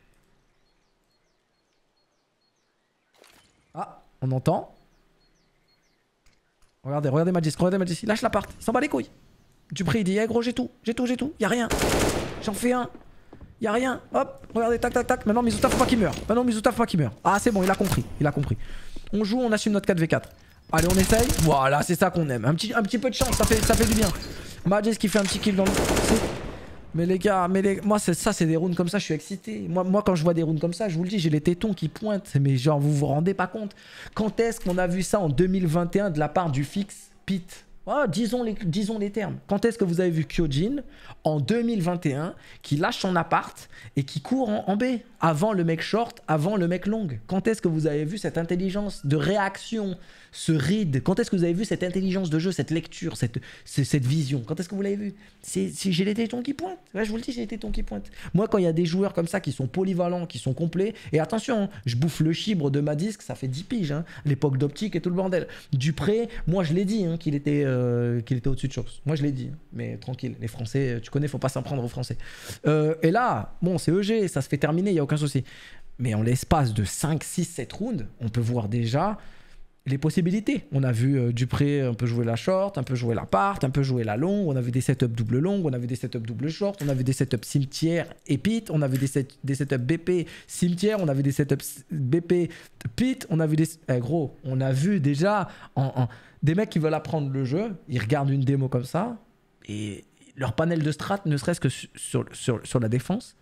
Ah, on entend. Regardez, regardez Magisk, regardez Magisk. Il lâche l'appart, il s'en bat les couilles. Dupré, il dit, eh gros, j'ai tout, j'ai tout, j'ai tout. Y'a rien. J'en fais un. Y'a rien. Hop, regardez, tac, tac, tac. Maintenant, Mizuta, faut pas qu'il meure. Maintenant, Mizuta, faut pas qu'il meure. Ah, c'est bon, il a compris. Il a compris. On joue, on assume notre quatre v quatre. Allez, on essaye. Voilà, c'est ça qu'on aime. Un petit, un petit peu de chance, ça fait, ça fait du bien. Magisk qui fait un petit kill dans le. Mais les gars, mais les... moi, ça, c'est des rounds comme ça, je suis excité. Moi, moi, quand je vois des rounds comme ça, je vous le dis, j'ai les tétons qui pointent. Mais genre, vous vous rendez pas compte. Quand est-ce qu'on a vu ça en deux mille vingt et un de la part du fixe Pit? Oh, disons, les, disons les termes. Quand est-ce que vous avez vu Kyojin en deux mille vingt et un qui lâche son appart et qui court en, en B avant le mec short, avant le mec long? Quand est-ce que vous avez vu cette intelligence de réaction, ce read? Quand est-ce que vous avez vu cette intelligence de jeu, cette lecture, cette, cette vision? Quand est-ce que vous l'avez vu? C'est j'ai les tétons qui pointent. Ouais, je vous le dis, j'ai les tétons qui pointent. Moi, quand il y a des joueurs comme ça qui sont polyvalents, qui sont complets, et attention, hein, je bouffe le chibre de ma disque, ça fait dix piges, hein, l'époque d'optique et tout le bordel. Dupré, moi je l'ai dit hein, qu'il était, euh, qu'il était au-dessus de choses. Moi je l'ai dit, hein, mais tranquille, les Français, tu connais, faut pas s'en prendre aux Français. Euh, et là, bon, c'est E G, ça se fait terminer, il n'y a aucun souci. Mais en l'espace de cinq, six, sept rounds, on peut voir déjà les possibilités. On a vu euh, Dupré un peu jouer la short, un peu jouer la part, un peu jouer la longue, on a vu des setups double longue, on a vu des setups double short, on a vu des setups cimetière et pit, on a vu des, set, des setups B P cimetière, on a vu des setups B P pit, on a vu des... Eh, gros, on a vu déjà en, en, des mecs qui veulent apprendre le jeu, ils regardent une démo comme ça, et leur panel de strat, ne serait-ce que sur, sur, sur, sur la défense,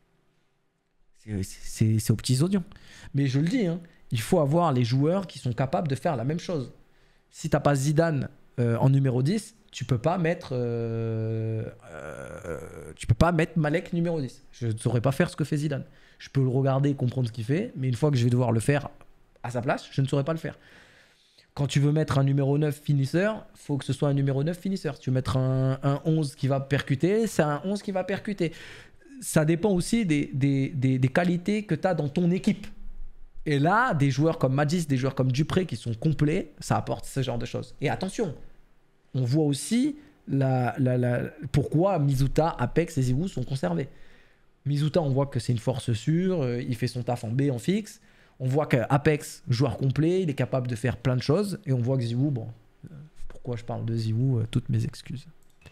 c'est aux petits oignons. Mais je le dis, hein, il faut avoir les joueurs qui sont capables de faire la même chose. Si tu n'as pas Zidane euh, en numéro dix, tu peux pas mettre euh, euh, tu peux pas mettre Malek numéro dix. Je ne saurais pas faire ce que fait Zidane. Je peux le regarder et comprendre ce qu'il fait, mais une fois que je vais devoir le faire à sa place, je ne saurais pas le faire. Quand tu veux mettre un numéro neuf finisseur, il faut que ce soit un numéro neuf finisseur. Si tu veux mettre un, un onze qui va percuter, c'est un onze qui va percuter. Ça dépend aussi des, des, des, des qualités que tu as dans ton équipe. Et là, des joueurs comme Magis, des joueurs comme Dupré qui sont complets, ça apporte ce genre de choses. Et attention, on voit aussi la, la, la, pourquoi Mizuta, Apex et Ziwoo sont conservés. Mizuta, on voit que c'est une force sûre, il fait son taf en B, en fixe. On voit qu'Apex, joueur complet, il est capable de faire plein de choses. Et on voit que Ziwoo, bon, pourquoi je parle de Ziwoo, toutes mes excuses.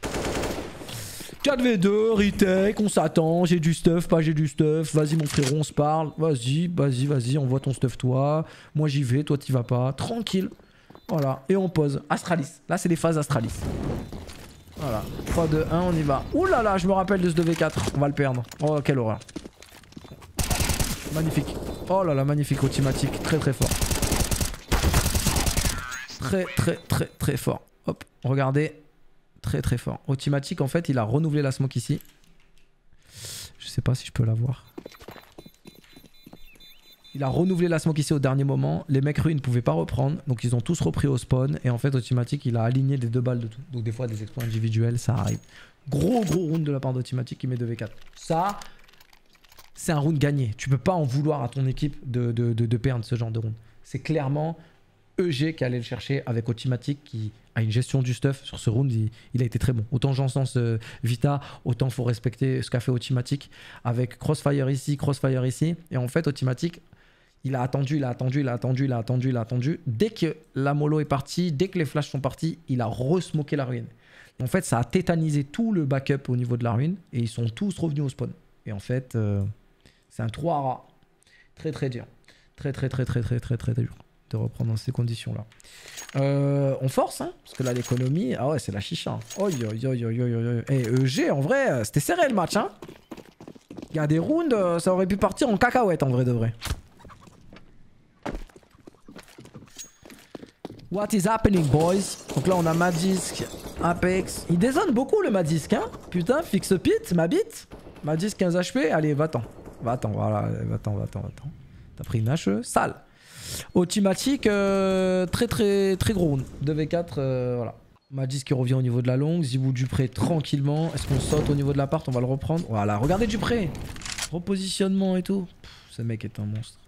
quatre v deux, retake, on s'attend, j'ai du stuff, pas j'ai du stuff, vas-y mon frérot, on se parle, vas-y, vas-y, vas-y, envoie ton stuff toi, moi j'y vais, toi t'y vas pas, tranquille, voilà, et on pose, Astralis, là c'est les phases Astralis, voilà, trois, deux, un, on y va, ouh là là, je me rappelle de ce deux v quatre, on va le perdre, oh quelle horreur, magnifique, oh là là, magnifique, automatique, très très fort, très très très très fort, hop, regardez. Très très fort. Automatique en fait il a renouvelé la smoke ici. Je sais pas si je peux la voir. Il a renouvelé la smoke ici au dernier moment. Les mecs rues ne pouvaient pas reprendre. Donc ils ont tous repris au spawn. Et en fait automatique il a aligné des deux balles de tout. Donc des fois des exploits individuels ça arrive. Gros gros round de la part d'Automatique qui met deux v quatre. Ça c'est un round gagné. Tu peux pas en vouloir à ton équipe de, de, de, de perdre ce genre de round. C'est clairement E G qui allait le chercher avec Automatique qui a une gestion du stuff sur ce round, il, il a été très bon. Autant j'en sens euh, Vita, autant faut respecter ce qu'a fait Automatique avec Crossfire ici, Crossfire ici. Et en fait, Automatique, il a attendu, il a attendu, il a attendu, il a attendu, il a attendu. Dès que la mollo est partie, dès que les flashs sont partis, il a resmoké la ruine. En fait, ça a tétanisé tout le backup au niveau de la ruine et ils sont tous revenus au spawn. Et en fait, euh, c'est un trois rat. Très très dur. Très très très très très très très dur de reprendre dans ces conditions-là. Euh, on force, hein, parce que là, l'économie... Ah ouais, c'est la chicha. Oi, oi, oi, oi, oi, oi. Eh, E G, en vrai, c'était serré le match, hein. Il y a des rounds, ça aurait pu partir en cacahuète, en vrai de vrai. What is happening, boys? Donc là, on a Magisk, Apex. Il dézone beaucoup, le Magisk, hein. Putain, fixe pit, ma bite. Magisk, quinze H P. Allez, va-t'en. Va-t'en, voilà. Va-t'en, va-t'en, va-t'en. T'as pris une H E, sale. Automatique, euh, très très très gros round. deux v quatre, euh, voilà. Magis qui revient au niveau de la longue. Ziwoo Dupré tranquillement. Est-ce qu'on saute au niveau de l'appart? On va le reprendre. Voilà, regardez Dupré. Repositionnement et tout. Pff, ce mec est un monstre.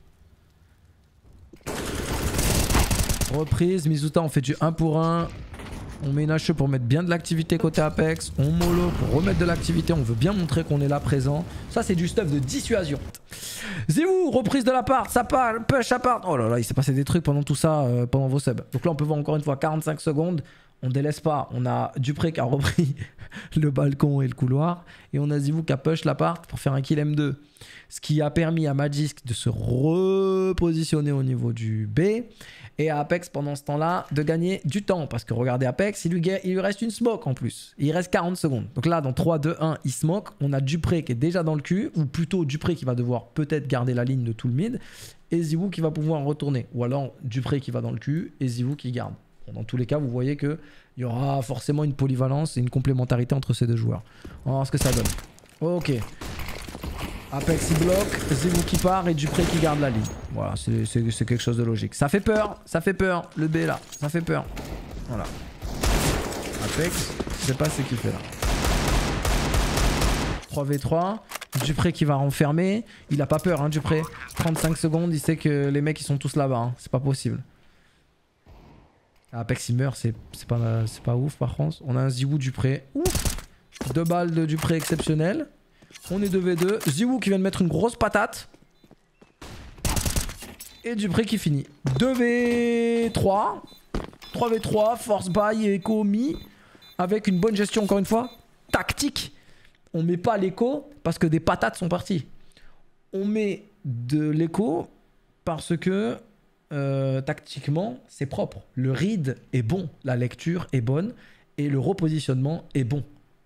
Reprise. Mizuta, on fait du un pour un. On met une H E pour mettre bien de l'activité côté Apex. On mollo pour remettre de l'activité. On veut bien montrer qu'on est là présent. Ça, c'est du stuff de dissuasion. Ziwoo, reprise de l'appart. Ça part, push appart. Oh là là, il s'est passé des trucs pendant tout ça, euh, pendant vos subs. Donc là, on peut voir encore une fois quarante-cinq secondes. On délaisse pas. On a Dupré qui a repris le balcon et le couloir. Et on a Ziwoo qui a push l'appart pour faire un kill M deux. Ce qui a permis à Magisk de se repositionner au niveau du B. Et à Apex, pendant ce temps-là, de gagner du temps. Parce que regardez Apex, il lui, il lui reste une smoke en plus. Il reste quarante secondes. Donc là, dans trois, deux, un, il smoke. On a Dupré qui est déjà dans le cul. Ou plutôt Dupré qui va devoir peut-être garder la ligne de tout le mid. Et Ziwoo qui va pouvoir retourner. Ou alors Dupré qui va dans le cul et Ziwoo qui garde. Bon, dans tous les cas, vous voyez qu'il y aura forcément une polyvalence et une complémentarité entre ces deux joueurs. On va voir ce que ça donne. Ok. Apex il bloque, Zivou qui part et Dupré qui garde la ligne. Voilà, c'est quelque chose de logique. Ça fait peur, ça fait peur. Le B là, ça fait peur. Voilà. Apex, je sais pas ce qu'il fait là. trois v trois. Dupré qui va renfermer. Il a pas peur, hein, Dupré. trente-cinq secondes, il sait que les mecs ils sont tous là-bas. Hein. C'est pas possible. Apex il meurt, c'est pas, pas ouf par contre. On a un Zivou Dupré. Ouf. Deux balles de Dupré exceptionnel. On est deux v deux. Zivou qui vient de mettre une grosse patate. Et Dupré qui finit. deux v trois. trois v trois. Force buy et écho mis. Avec une bonne gestion encore une fois. Tactique. On met pas l'écho parce que des patates sont parties. On met de l'écho parce que euh, tactiquement c'est propre. Le read est bon. La lecture est bonne. Et le repositionnement est bon.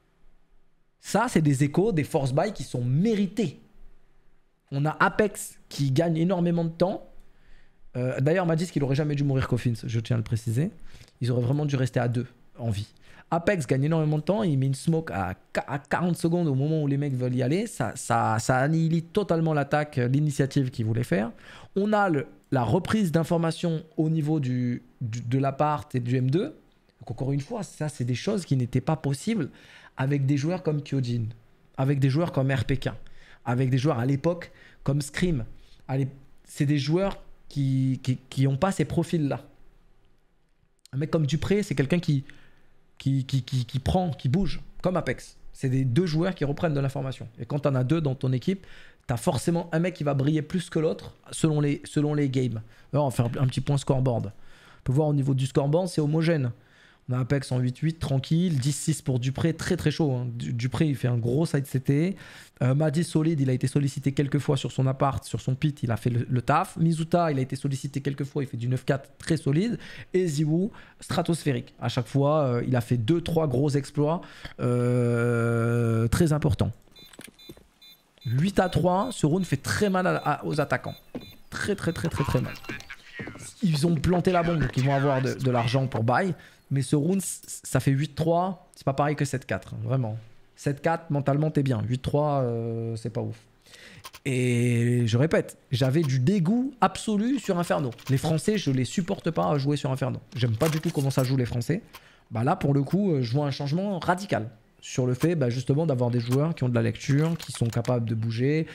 Ça, c'est des échos, des force buy qui sont mérités. On a Apex qui gagne énormément de temps. Euh, D'ailleurs, Madis qu'il aurait jamais dû mourir Coffins, je tiens à le préciser. Ils auraient vraiment dû rester à deux en vie. Apex gagne énormément de temps. Il met une smoke à quarante secondes au moment où les mecs veulent y aller. Ça, ça, ça annihile totalement l'attaque, l'initiative qu'ils voulaient faire. On a le, la reprise d'informations au niveau du, du, de l'appart et du M deux. Donc encore une fois, ça, c'est des choses qui n'étaient pas possibles avec des joueurs comme Kyojin, avec des joueurs comme R P K, avec des joueurs à l'époque comme Scream. C'est des joueurs qui n'ont qui, qui pas ces profils-là. Un mec comme Dupré, c'est quelqu'un qui, qui, qui, qui, qui prend, qui bouge, comme Apex. C'est des deux joueurs qui reprennent de l'information. Et quand tu en as deux dans ton équipe, tu as forcément un mec qui va briller plus que l'autre selon les, selon les games. Alors, on va faire un petit point scoreboard. On peut voir au niveau du scoreboard, c'est homogène. On a Apex en huit huit, tranquille. dix six pour Dupré, très très chaud. Hein. Dupré, il fait un gros side C T. Euh, Madis solide, il a été sollicité quelques fois sur son appart, sur son pit, il a fait le, le taf. Mizuta, il a été sollicité quelques fois, il fait du neuf quatre très solide. Et Zivou, stratosphérique. À chaque fois, euh, il a fait deux trois gros exploits euh, très importants. huit à trois, ce round fait très mal à, à, aux attaquants. Très très très très très mal. Ils ont planté la bombe, donc ils vont avoir de, de l'argent pour buy. Mais ce round, ça fait huit trois. C'est pas pareil que sept quatre, vraiment. sept quatre, mentalement, t'es bien. huit trois, euh, c'est pas ouf. Et je répète, j'avais du dégoût absolu sur Inferno. Les Français, je les supporte pas à jouer sur Inferno. J'aime pas du tout comment ça joue les Français. Bah là, pour le coup, je vois un changement radical. Sur le fait, bah, justement, d'avoir des joueurs qui ont de la lecture, qui sont capables de bouger,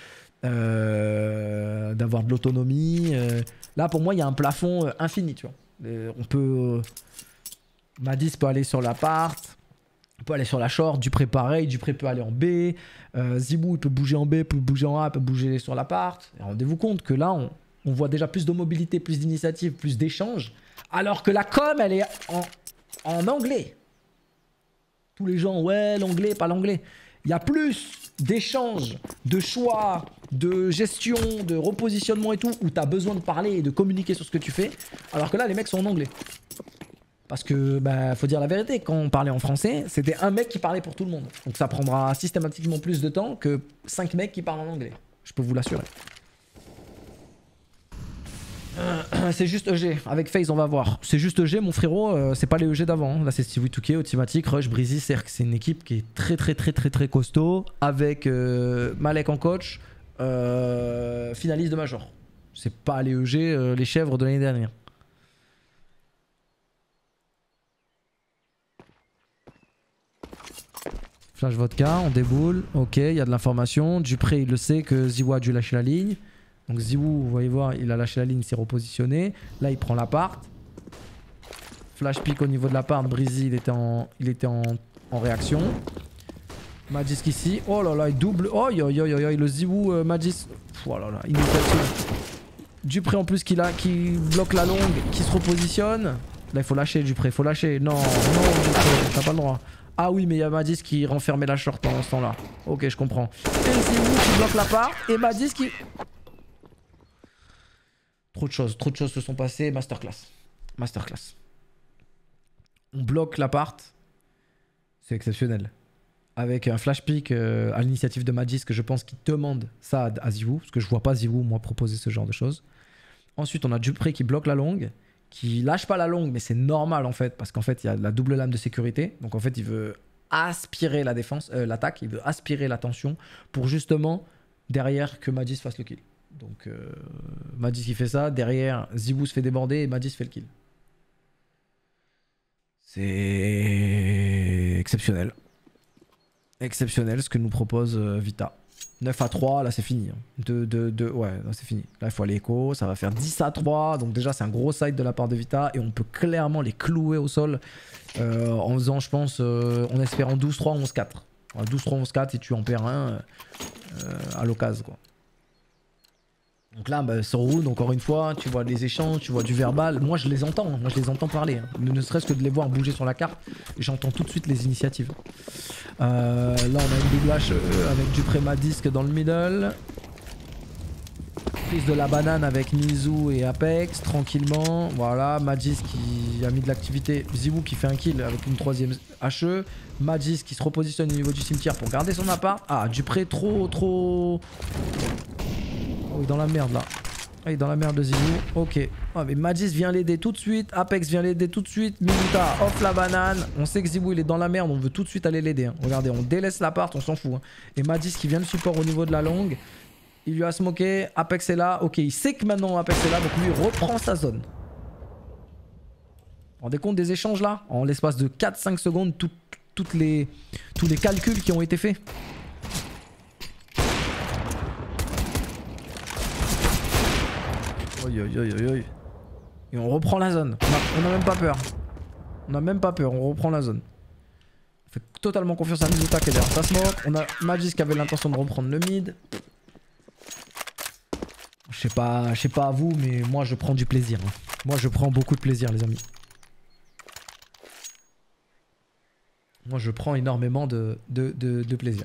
euh, d'avoir de l'autonomie. Euh. Là, pour moi, il y a un plafond euh, infini, tu vois. Euh, on peut... Euh... Madis peut aller sur l'appart, peut aller sur la short, Dupré pareil, Dupré peut aller en B, euh, Zibou il peut bouger en B, peut bouger en A, peut bouger sur l'appart. Rendez-vous compte que là on, on voit déjà plus de mobilité, plus d'initiative, plus d'échanges, alors que la com elle est en, en anglais. Tous les gens, ouais l'anglais, pas l'anglais. Il y a plus d'échanges, de choix, de gestion, de repositionnement et tout, où tu as besoin de parler et de communiquer sur ce que tu fais, alors que là les mecs sont en anglais. Parce que, bah, faut dire la vérité, quand on parlait en français, c'était un mec qui parlait pour tout le monde. Donc ça prendra systématiquement plus de temps que cinq mecs qui parlent en anglais. Je peux vous l'assurer. Euh, c'est juste E G. Avec FaZe, on va voir. C'est juste E G, mon frérot. Euh, c'est pas les E G d'avant. Là, c'est Stevie deux K, Automatic, Rush, Breezy, Cerc. C'est une équipe qui est très, très, très, très, très costaud. Avec euh, Malek en coach, euh, finaliste de Major. C'est pas les E G, euh, les chèvres de l'année dernière. Flash vodka, on déboule, ok, il y a de l'information. Dupré, il le sait que Zivou a dû lâcher la ligne. Donc Zivou, vous voyez voir, il a lâché la ligne, il s'est repositionné. Là, il prend l'appart. Flash pick au niveau de l'appart. Breezy, il était en, il était en, en réaction. Magisk ici. Oh là là, il double. Oh, yo, yo, yo, yo, le Zivou, euh, Magisk. Oh là là, initiative. Dupré en plus qui, la, qui bloque la longue, qui se repositionne. Là, il faut lâcher Dupré, il faut lâcher. Non, non, Dupré, t'as pas le droit. Ah oui, mais il y a Madis qui renfermait la short pendant ce temps-là. Ok, je comprends. Et Zivou qui bloque la part. Et Madis qui... Trop de choses, trop de choses se sont passées. Masterclass. Masterclass. On bloque l'appart. C'est exceptionnel. Avec un flash pick euh, à l'initiative de Madis que je pense qu'il demande ça à, à Zivou. Parce que je vois pas Zivou, moi, proposer ce genre de choses. Ensuite, on a Dupré qui bloque la longue. qui lâche pas la longue, mais c'est normal en fait, parce qu'en fait, il y a la double lame de sécurité. Donc en fait, il veut aspirer la défense, euh, l'attaque, il veut aspirer la tension pour justement derrière que Magis fasse le kill. Donc euh, Magis qui fait ça, derrière Zibou se fait déborder et Magis fait le kill. C'est exceptionnel. Exceptionnel ce que nous propose euh, Vita. neuf à trois, là c'est fini. deux, deux, deux, ouais, c'est fini. Là il faut aller écho, ça va faire dix à trois. Donc déjà c'est un gros side de la part de Vita. Et on peut clairement les clouer au sol euh, en faisant, je pense, euh, en espérant douze trois, onze quatre. douze trois, onze quatre si tu en perds un euh, à l'occasion quoi. Donc là, bah, sur Round, encore une fois, tu vois les échanges, tu vois du verbal. Moi, je les entends, hein. Moi, je les entends parler. Hein. Ne, ne serait-ce que de les voir bouger sur la carte, j'entends tout de suite les initiatives. Euh, là, on a une double H euh, avec Dupré Madisque dans le middle. Prise de la banane avec Mizu et Apex, tranquillement. Voilà, Magis qui a mis de l'activité. Zibou qui fait un kill avec une troisième H E. Magis qui se repositionne au niveau du cimetière pour garder son appart. Ah, Dupré trop, trop... Oh, il est dans la merde là. Ah, il est dans la merde de Zibou. Ok. Oh, mais Magis vient l'aider tout de suite. Apex vient l'aider tout de suite. Minuta off la banane. On sait que Zibou il est dans la merde. On veut tout de suite aller l'aider. Hein. Regardez, on délaisse l'appart, on s'en fout. Hein. Et Magis qui vient de support au niveau de la longue. Il lui a smoké. Apex est là. Ok, il sait que maintenant Apex est là. Donc lui il reprend sa zone. Vous vous rendez compte des échanges là? En l'espace de quatre cinq secondes, tout, toutes les, tous les calculs qui ont été faits. Oi, oi, oi, oi, oi. Et on reprend la zone. On a, on a même pas peur. On a même pas peur. On reprend la zone. On fait totalement confiance à Minuta qui est derrière sa smoke. On a Magis qui avait l'intention de reprendre le mid. Je sais pas, je sais pas à vous, mais moi je prends du plaisir. Hein. Moi je prends beaucoup de plaisir, les amis. Moi je prends énormément de, de, de, de plaisir.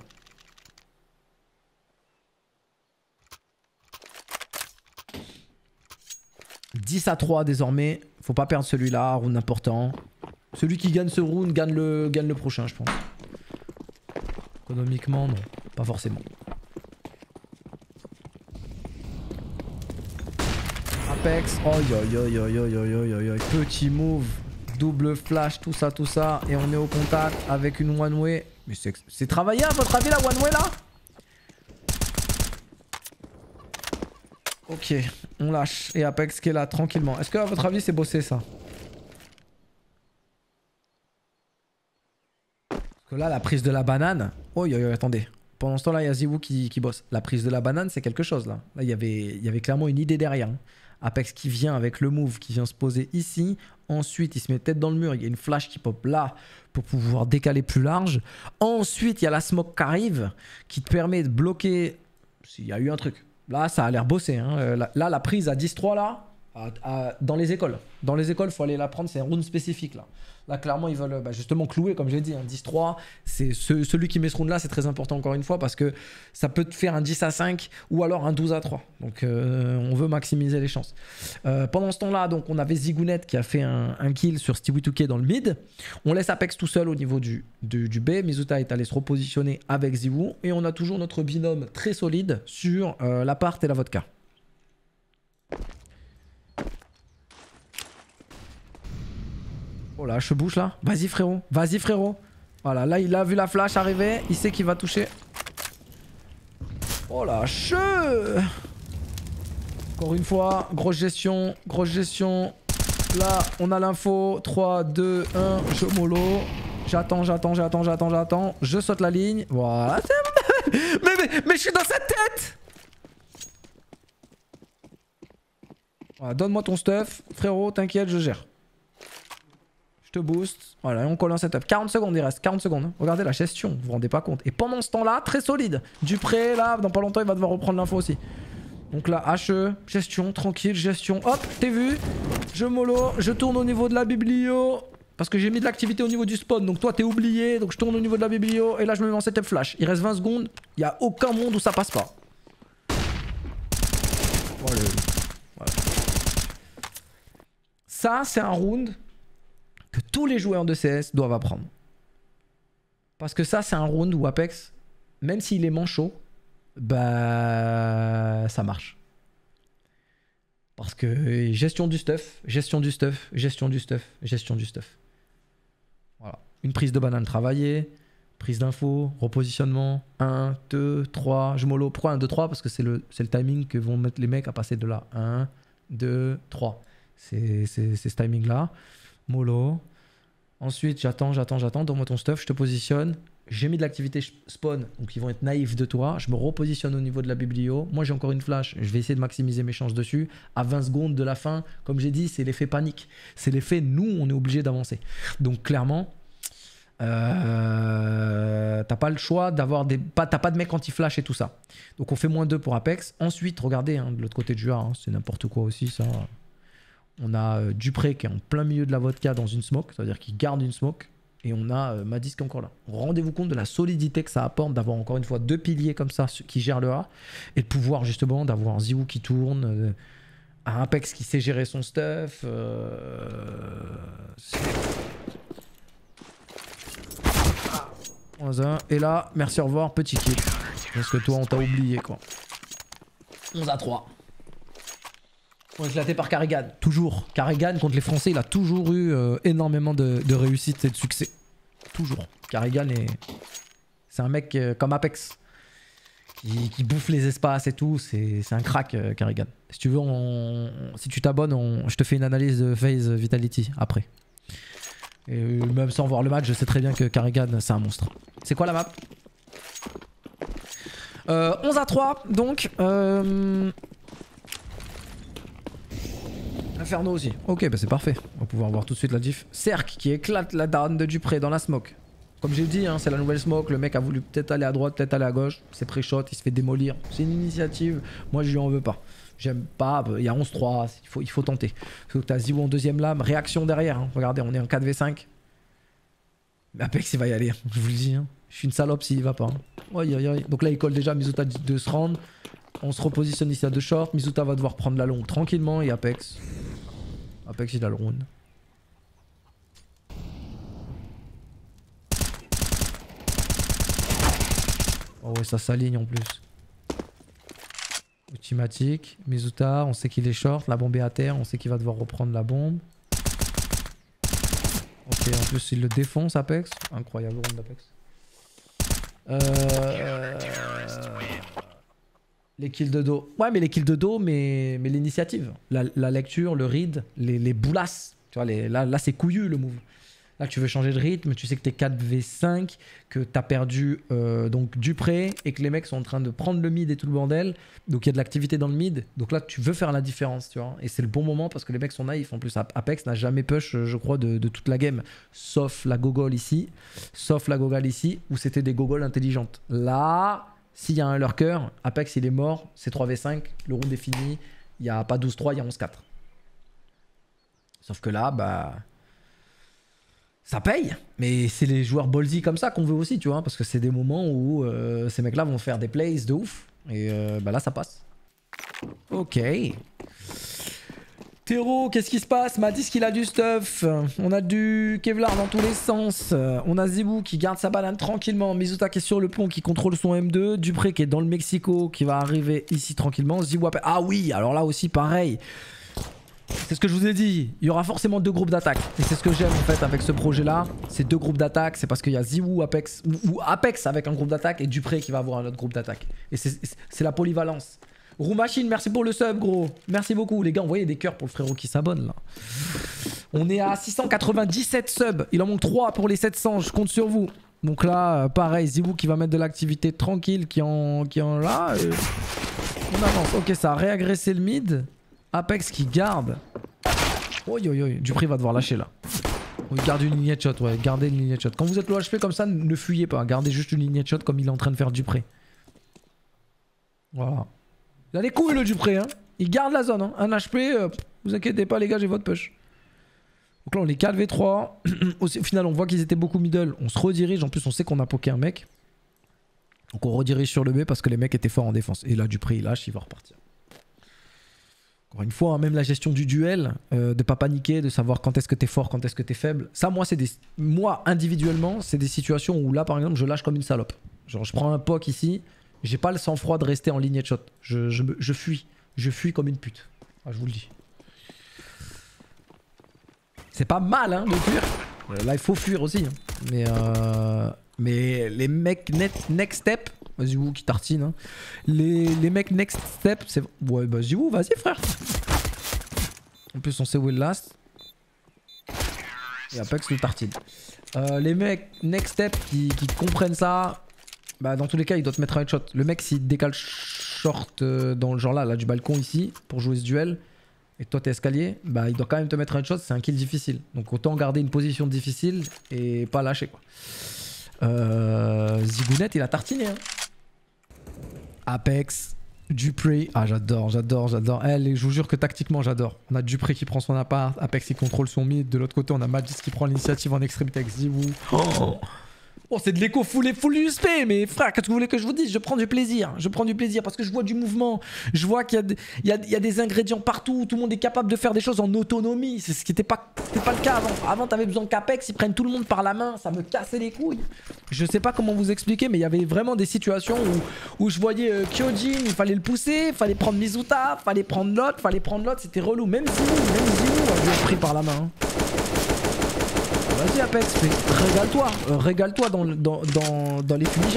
dix à trois désormais. Faut pas perdre celui-là, round important. Celui qui gagne ce round gagne le, gagne le prochain, je pense. Économiquement, non. Pas forcément. Apex. Oh yo yo yo yo yo yo yo yo. Petit move. Double flash, tout ça, tout ça. Et on est au contact avec une one way. Mais c'est travaillé à votre avis la one way là? Ok, on lâche. Et Apex qui est là tranquillement. Est-ce que à votre avis c'est bossé ça? Parce que là la prise de la banane. Oh yo yo, attendez. Pendant ce temps là il y a Zibou qui, qui bosse. La prise de la banane c'est quelque chose là. Là il y avait, il y avait clairement une idée derrière. Hein. Apex qui vient avec le move, qui vient se poser ici. Ensuite il se met tête dans le mur. Il y a une flash qui pop là pour pouvoir décaler plus large. Ensuite il y a la smoke qui arrive. Qui te permet de bloquer. S'il y a eu un truc. Là, ça a l'air bossé. Hein. Là, là, la prise à dix trois, là, à, à, dans les écoles. Dans les écoles, il faut aller la prendre. C'est un round spécifique, là. Là, clairement, ils veulent bah, justement clouer, comme j'ai dit. Hein, dix trois, c'est ce, celui qui met ce round-là, c'est très important, encore une fois, parce que ça peut te faire un dix à cinq ou alors un douze à trois. Donc, euh, on veut maximiser les chances. Euh, pendant ce temps-là, donc, on avait Zigounet qui a fait un, un kill sur Stevie deux K dans le mid. On laisse Apex tout seul au niveau du, du, du B. Mizuta est allé se repositionner avec Zibou. Et on a toujours notre binôme très solide sur euh, l'appart et la vodka. Oh là, je bouge là. Vas-y frérot, vas-y frérot. Voilà, là il a vu la flash arriver. Il sait qu'il va toucher. Oh là, che. Encore une fois, grosse gestion, grosse gestion. Là, on a l'info. trois, deux, un, je mollo. J'attends, j'attends, j'attends, j'attends, j'attends. Je saute la ligne. Voilà. mais, mais, mais je suis dans cette tête. Voilà, donne-moi ton stuff. Frérot, t'inquiète, je gère. Je te booste. Voilà, on colle un setup. quarante secondes, il reste. quarante secondes. Regardez la gestion, vous vous rendez pas compte. Et pendant ce temps-là, très solide. Dupré, là, dans pas longtemps, il va devoir reprendre l'info aussi. Donc là, H E, gestion, tranquille, gestion. Hop, t'es vu. Je mollo, je tourne au niveau de la biblio. Parce que j'ai mis de l'activité au niveau du spawn. Donc toi, t'es oublié. Donc je tourne au niveau de la biblio. Et là, je me mets en setup flash. Il reste vingt secondes. Il n'y a aucun monde où ça passe pas. Voilà. Voilà. Ça, c'est un round que tous les joueurs de C S doivent apprendre. Parce que ça, c'est un round où Apex, même s'il est manchot, bah ça marche. Parce que gestion du stuff, gestion du stuff, gestion du stuff, gestion du stuff. Voilà. Une prise de banane travaillée, prise d'info, repositionnement, un, deux, trois, je mollo. Pourquoi un, deux, trois? Parce que c'est le, le timing que vont mettre les mecs à passer de là. un, deux, trois. C'est ce timing-là. Mollo. Ensuite, j'attends, j'attends, j'attends. Donne-moi ton stuff, je te positionne. J'ai mis de l'activité spawn, donc ils vont être naïfs de toi. Je me repositionne au niveau de la biblio. Moi, j'ai encore une flash. Je vais essayer de maximiser mes chances dessus. À vingt secondes de la fin, comme j'ai dit, c'est l'effet panique. C'est l'effet, nous, on est obligé d'avancer. Donc, clairement, euh, t'as pas le choix d'avoir des... T'as pas de mec anti-flash et tout ça. Donc, on fait moins deux pour Apex. Ensuite, regardez, hein, de l'autre côté du A, hein, c'est n'importe quoi aussi, ça. On a euh, Dupré qui est en plein milieu de la vodka dans une smoke. C'est-à-dire qu'il garde une smoke. Et on a euh, Madis qui est encore là. Rendez-vous compte de la solidité que ça apporte d'avoir encore une fois deux piliers comme ça qui gèrent le A. Et de pouvoir justement d'avoir un Ziwoo qui tourne, euh, un Apex qui sait gérer son stuff. Euh, et là, merci, au revoir, petit kill. Parce que toi, on t'a oublié quoi. onze à trois. On est éclaté par Carrigan, toujours. Carrigan contre les Français, il a toujours eu euh, énormément de, de réussite et de succès. Toujours. Carrigan est... C'est un mec euh, comme Apex. Qui, qui bouffe les espaces et tout. C'est un crack, euh, Carrigan. Si tu veux, on... si tu t'abonnes, je te fais une analyse de FaZe Vitality après. Et même sans voir le match, je sais très bien que Carrigan, c'est un monstre. C'est quoi la map? euh, onze à trois, donc... Euh... Inferno aussi. Ok, bah c'est parfait. On va pouvoir voir tout de suite la diff. Cerc qui éclate la daronne de Dupré dans la smoke. Comme j'ai dit, hein, c'est la nouvelle smoke. Le mec a voulu peut-être aller à droite, peut-être aller à gauche. C'est pré-shot, il se fait démolir. C'est une initiative. Moi, je lui en veux pas. J'aime pas. Il y a onze trois. Il faut, il faut tenter. Parce que t'as Ziwoo en deuxième lame. Réaction derrière. Hein. Regardez, on est en quatre v cinq. Mais Apex, il va y aller. Hein. Je vous le dis. Hein. Je suis une salope s'il y va pas. Hein. Ouais, ouais, ouais. Donc là, il colle déjà. Mizuta de se rendre. On se repositionne ici à deux shorts. Mizuta va devoir prendre la longue tranquillement. Et Apex. Apex, il a le round. Oh ouais, ça s'aligne en plus. Ultimatique. Mizuta, on sait qu'il est short. La bombe est à terre. On sait qu'il va devoir reprendre la bombe. Ok, en plus, il le défonce, Apex. Incroyable round d'Apex. Euh... Les kills de dos. Ouais, mais les kills de dos, mais, mais l'initiative. La, la lecture, le read, les, les boulasses. Tu vois, les, là, là c'est couillu le move. Là, tu veux changer de rythme, tu sais que t'es quatre v cinq, que t'as perdu euh, donc Dupré et que les mecs sont en train de prendre le mid et tout le bordel. Donc il y a de l'activité dans le mid. Donc là, tu veux faire la différence, tu vois. Et c'est le bon moment parce que les mecs sont naïfs. En plus, Apex n'a jamais push, je crois, de, de toute la game. Sauf la gogole ici. Sauf la gogole ici, où c'était des gogoles intelligentes. Là, s'il y a un lurker, Apex il est mort. C'est trois v cinq. Le round est fini. Il n'y a pas douze trois, il y a onze quatre. Sauf que là, bah... ça paye, mais c'est les joueurs ballsy comme ça qu'on veut aussi, tu vois, parce que c'est des moments où euh, ces mecs-là vont faire des plays de ouf, et euh, bah là ça passe. Ok. Théro, qu'est-ce qui se passe? M'a dit qu'il a du stuff. On a du Kevlar dans tous les sens. On a Ziwoo qui garde sa banane tranquillement. Mizuta qui est sur le pont, qui contrôle son M deux. Dupré qui est dans le Mexico, qui va arriver ici tranquillement. Ziwoo, ah oui, alors là aussi pareil. C'est ce que je vous ai dit, il y aura forcément deux groupes d'attaque. Et c'est ce que j'aime en fait avec ce projet là. C'est deux groupes d'attaque, c'est parce qu'il y a Ziwoo, Apex, ou Apex avec un groupe d'attaque et Dupré qui va avoir un autre groupe d'attaque. Et c'est la polyvalence. Roux Machine, merci pour le sub gros. Merci beaucoup les gars, envoyez des cœurs pour le frérot qui s'abonne là. On est à six cent quatre-vingt-dix-sept subs, il en manque trois pour les sept cents, je compte sur vous. Donc là, pareil, Ziwoo qui va mettre de l'activité tranquille, qui en, qui en là. Et... on avance, ok ça a réagressé le mid. Apex qui garde. Oi oi oi, Dupré va devoir lâcher là. Oui, gardez une lignée de shot, ouais, gardez une lignée de shot. Quand vous êtes low H P comme ça, ne fuyez pas, gardez juste une lignée de shot comme il est en train de faire Dupré. Voilà. Il a les couilles le Dupré, hein. Il garde la zone, hein. Un H P, euh, vous inquiétez pas les gars, j'ai votre push. Donc là on est quatre v trois. Au final on voit qu'ils étaient beaucoup middle, on se redirige, en plus on sait qu'on a poké un mec. Donc on redirige sur le B parce que les mecs étaient forts en défense. Et là Dupré il lâche, il va repartir. Encore une fois, hein, même la gestion du duel, euh, de pas paniquer, de savoir quand est-ce que t'es fort, quand est-ce que t'es faible. Ça, moi, c'est des, moi individuellement, c'est des situations où là, par exemple, je lâche comme une salope. Genre, je prends un P O C ici, j'ai pas le sang-froid de rester en ligne de shot. Je, je, je fuis, je fuis comme une pute. Ah, je vous le dis. C'est pas mal, hein, de fuir. Là, il faut fuir aussi. Hein. Mais, euh... Mais les mecs net, next step... Vas-y, vous qui tartine. Hein. Les, les mecs next step, c'est... Ouais, bah, vas-y, vous, vas-y, frère. En plus, on sait où est le last. Et Apex le tartine. Euh, les mecs next step qui, qui comprennent ça... Bah, dans tous les cas, il doit te mettre un headshot. Le mec, s'il décale short euh, dans le genre là, là, du balcon ici, pour jouer ce duel, et toi t'es escalier, bah, il doit quand même te mettre un headshot, c'est un kill difficile. Donc autant garder une position difficile et pas lâcher, quoi. Euh, Zigounette, il a tartiné, hein. Apex, Dupré, ah j'adore, j'adore, j'adore. Eh, je vous jure que tactiquement j'adore. On a Dupré qui prend son appart, Apex qui contrôle son mid. De l'autre côté, on a Magis qui prend l'initiative en extrémité avec Zivou. Oh, oh c'est de l'écho full, full U S P, mais frère, qu'est-ce que vous voulez que je vous dise? Je prends du plaisir, je prends du plaisir parce que je vois du mouvement. Je vois qu'il y a, de, il y a, il y a des ingrédients partout, tout le monde est capable de faire des choses en autonomie. C'est ce qui n'était pas, pas le cas avant. Avant, t'avais besoin qu'Apex, ils prennent tout le monde par la main, ça me cassait les couilles. Je sais pas comment vous expliquer, mais il y avait vraiment des situations où, où je voyais euh, Kyojin, il fallait le pousser, il fallait prendre Mizuta, il fallait prendre l'autre, il fallait prendre l'autre, c'était relou. Même Zimou, même Zimou avait été pris par la main. Hein. Vas-y Apex, régale-toi, euh, régale-toi dans, dans, dans, dans les fumigènes.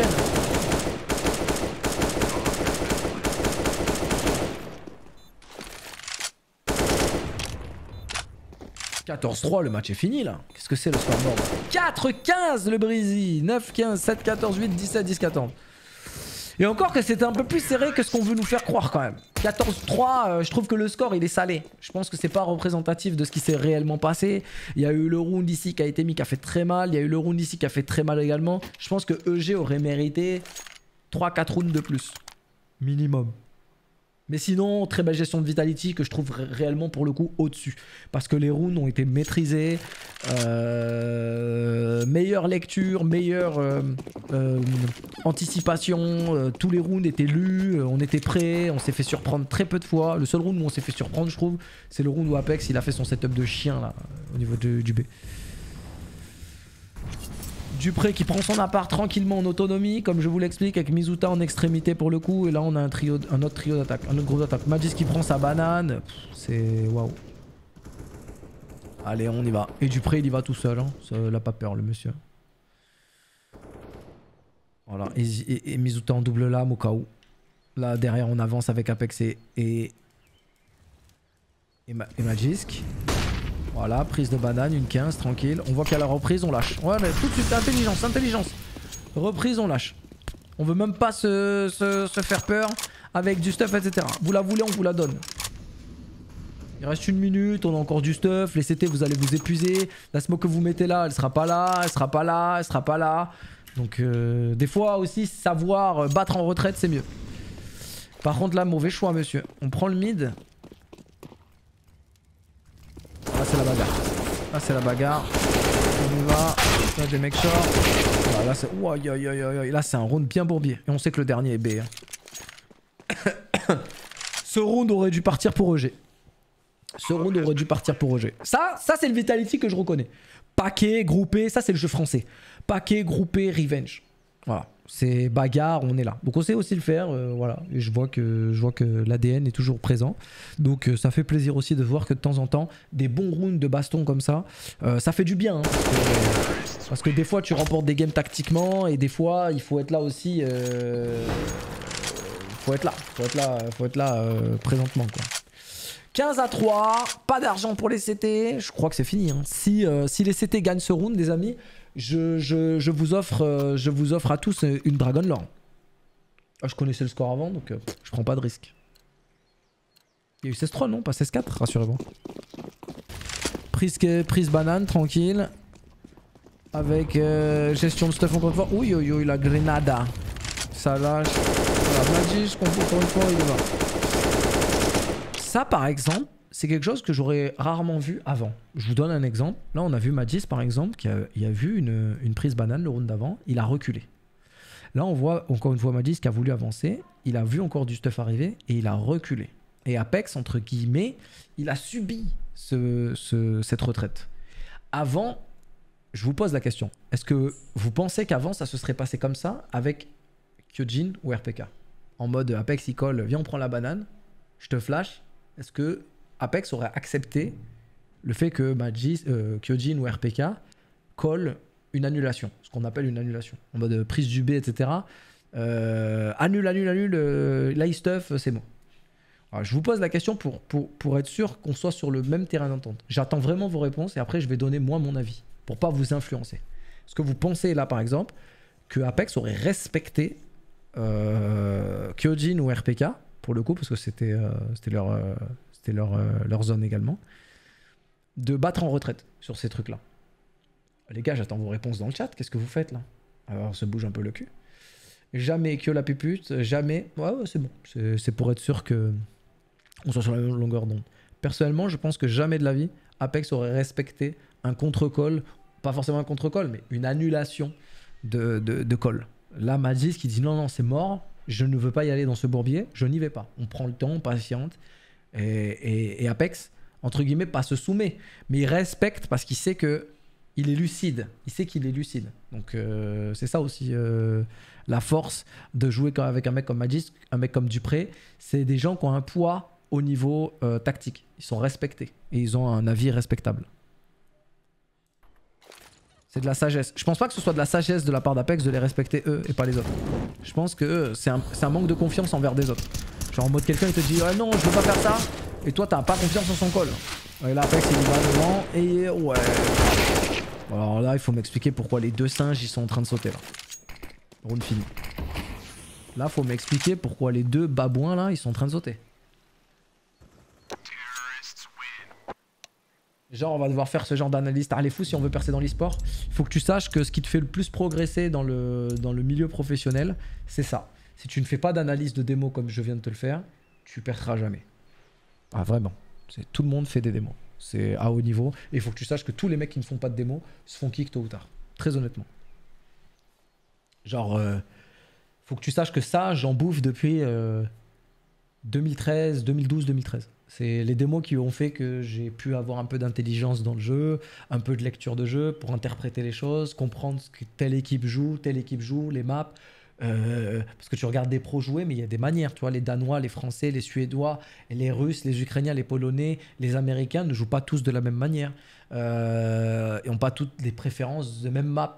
quatorze trois, le match est fini là. Qu'est-ce que c'est le score board? quatre quinze le Breezy, neuf quinze, sept quatorze, huit dix-sept, dix quatorze. Et encore que c'était un peu plus serré que ce qu'on veut nous faire croire quand même. quatorze trois, euh, je trouve que le score il est salé. Je pense que c'est pas représentatif de ce qui s'est réellement passé. Il y a eu le round ici qui a été mis qui a fait très mal. Il y a eu le round ici qui a fait très mal également. Je pense que E G aurait mérité trois quatre rounds de plus. Minimum. Mais sinon, très belle gestion de Vitality que je trouve ré réellement pour le coup au-dessus. Parce que les rounds ont été maîtrisés. Euh, meilleure lecture, meilleure euh, euh, anticipation. Euh, tous les rounds étaient lus, euh, on était prêts, on s'est fait surprendre très peu de fois. Le seul round où on s'est fait surprendre, je trouve, c'est le round où Apex il a fait son setup de chien là, au niveau de, du B. Dupré qui prend son appart tranquillement en autonomie, comme je vous l'explique, avec Mizuta en extrémité pour le coup. Et là, on a un, trio, un autre trio d'attaque, un autre gros attaque. Magis qui prend sa banane. C'est waouh. Allez, on y va. Et Dupré, il y va tout seul. Hein. Ça, il a pas peur, le monsieur. Voilà. Et, et, et Mizuta en double lame au cas où. Là, derrière, on avance avec Apex et, et, et, Ma, et Magisk. Voilà, prise de banane, une quinze, tranquille. On voit qu'à la reprise, on lâche. Ouais, mais tout de suite, intelligence, intelligence. Reprise, on lâche. On veut même pas se, se, se faire peur avec du stuff, et cetera. Vous la voulez, on vous la donne. Il reste une minute, on a encore du stuff. Les C T, vous allez vous épuiser. La smoke que vous mettez là, elle sera pas là, elle sera pas là, elle sera pas là. Donc, euh, des fois aussi, savoir battre en retraite, c'est mieux. Par contre, là, mauvais choix, monsieur. On prend le mid. Là c'est la bagarre. Là c'est la bagarre. On y va. Là des mecs short. Là, là c'est. Ouah, aïe, aïe, aïe, aïe. Là c'est un round bien bourbier. Et on sait que le dernier est B. Hein. Ce round aurait dû partir pour E G. Ce round aurait dû partir pour E G. Ça, ça c'est le Vitality que je reconnais. Paquet, groupé, ça c'est le jeu français. Paquet, groupé, revenge. Voilà. C'est bagarre, on est là. Donc on sait aussi le faire, euh, voilà. Et je vois que, je vois que l'A D N est toujours présent. Donc euh, ça fait plaisir aussi de voir que de temps en temps, des bons rounds de baston comme ça, euh, ça fait du bien. Hein, parce, que, parce que des fois tu remportes des games tactiquement et des fois il faut être là aussi. Euh, faut être là, faut être là, faut être là euh, présentement quoi. quinze à trois, pas d'argent pour les C T. Je crois que c'est fini. Hein. Si, euh, si les C T gagnent ce round, les amis. Je, je, je, vous offre, euh, je vous offre à tous une Dragon Lore. Ah, je connaissais le score avant, donc euh, je prends pas de risque. Il y a eu seize trois, non? Pas seize quatre, rassurez-vous. Prise, prise banane, tranquille. Avec euh, gestion de stuff encore une fois. Oui, oui, oui, la grenada. Ça lâche. Voilà, Magis, je comprends encore une fois, il va. Ça, par exemple, c'est quelque chose que j'aurais rarement vu avant. Je vous donne un exemple. Là, on a vu Magis, par exemple, qui a, il a vu une, une prise banane le round d'avant. Il a reculé. Là, on voit encore une fois Magis qui a voulu avancer. Il a vu encore du stuff arriver et il a reculé. Et Apex, entre guillemets, il a subi ce, ce, cette retraite. Avant, je vous pose la question. Est-ce que vous pensez qu'avant, ça se serait passé comme ça avec Kyojin ou R P K? En mode Apex, il colle, viens, on prend la banane, je te flash. Est-ce que Apex aurait accepté le fait que Magis, euh, Kyojin ou R P K collent une annulation, ce qu'on appelle une annulation, en mode prise du B, et cetera. Euh, annule, annule, annule, euh, live stuff, c'est bon. Alors, je vous pose la question pour, pour, pour être sûr qu'on soit sur le même terrain d'entente. J'attends vraiment vos réponses et après je vais donner moi mon avis pour pas vous influencer. Est-ce que vous pensez là par exemple que Apex aurait respecté euh, Kyojin ou R P K pour le coup, parce que c'était euh, c'était leur, euh, c'était leur, euh, leur zone également, de battre en retraite sur ces trucs-là? Les gars, j'attends vos réponses dans le chat. Qu'est-ce que vous faites là? Alors, on se bouge un peu le cul. Jamais Kyo la pupute, jamais. Ouais, ouais, c'est bon. C'est pour être sûr que on soit sur la même longueur d'onde. Personnellement, je pense que jamais de la vie, Apex aurait respecté un contre-call, pas forcément un contre-call, mais une annulation de, de, de call. Là, Magis qui dit non, non, c'est mort, je ne veux pas y aller dans ce bourbier, je n'y vais pas. On prend le temps, on patiente. Et, et, et Apex, entre guillemets, pas se soumet, mais il respecte parce qu'il sait que il est lucide, il sait qu'il est lucide. Donc euh, c'est ça aussi euh, la force de jouer avec un mec comme Magis, un mec comme Dupré. C'est des gens qui ont un poids au niveau euh, tactique. Ils sont respectés et ils ont un avis respectable. C'est de la sagesse. Je pense pas que ce soit de la sagesse de la part d'Apex de les respecter eux et pas les autres. Je pense que c'est un, un manque de confiance envers des autres. Genre en mode quelqu'un il te dit ah non je veux pas faire ça et toi t'as pas confiance en son call. Et là Apex il va devant et ouais. Alors là, il faut m'expliquer pourquoi les deux singes ils sont en train de sauter là. Round fini. Là, il faut m'expliquer pourquoi les deux babouins là ils sont en train de sauter. Genre, on va devoir faire ce genre d'analyse. Allez fou, si on veut percer dans l'e-sport, il faut que tu saches que ce qui te fait le plus progresser dans le, dans le milieu professionnel, c'est ça. Si tu ne fais pas d'analyse de démo comme je viens de te le faire, tu perceras jamais. Ah, vraiment. Tout le monde fait des démos. C'est à haut niveau. Et il faut que tu saches que tous les mecs qui ne font pas de démo se font kick tôt ou tard. Très honnêtement. Genre, euh, faut que tu saches que ça, j'en bouffe depuis euh, deux mille treize, deux mille douze, deux mille treize. C'est les démos qui ont fait que j'ai pu avoir un peu d'intelligence dans le jeu, un peu de lecture de jeu pour interpréter les choses, comprendre ce que telle équipe joue, telle équipe joue, les maps. Euh, parce que tu regardes des pros jouer, mais il y a des manières, tu vois, les Danois, les Français, les Suédois, les Russes, les Ukrainiens, les Polonais, les Américains ne jouent pas tous de la même manière euh, et n'ont pas toutes les préférences de même map,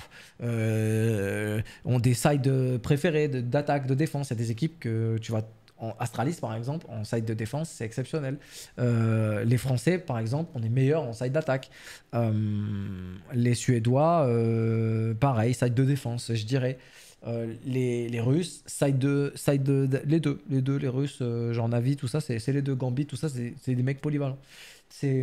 euh, ont des sides préférés d'attaque, de défense. Il y a des équipes que tu vas en Astralis par exemple, en side de défense, c'est exceptionnel. Euh, les Français par exemple, on est meilleurs en side d'attaque. Euh, les Suédois, euh, pareil, side de défense, je dirais. Euh, les, les Russes, side de, side de, de, les deux, les deux, les Russes, euh, genre Navi, tout ça, c'est les deux, Gambit, tout ça, c'est des mecs polyvalents. C'est,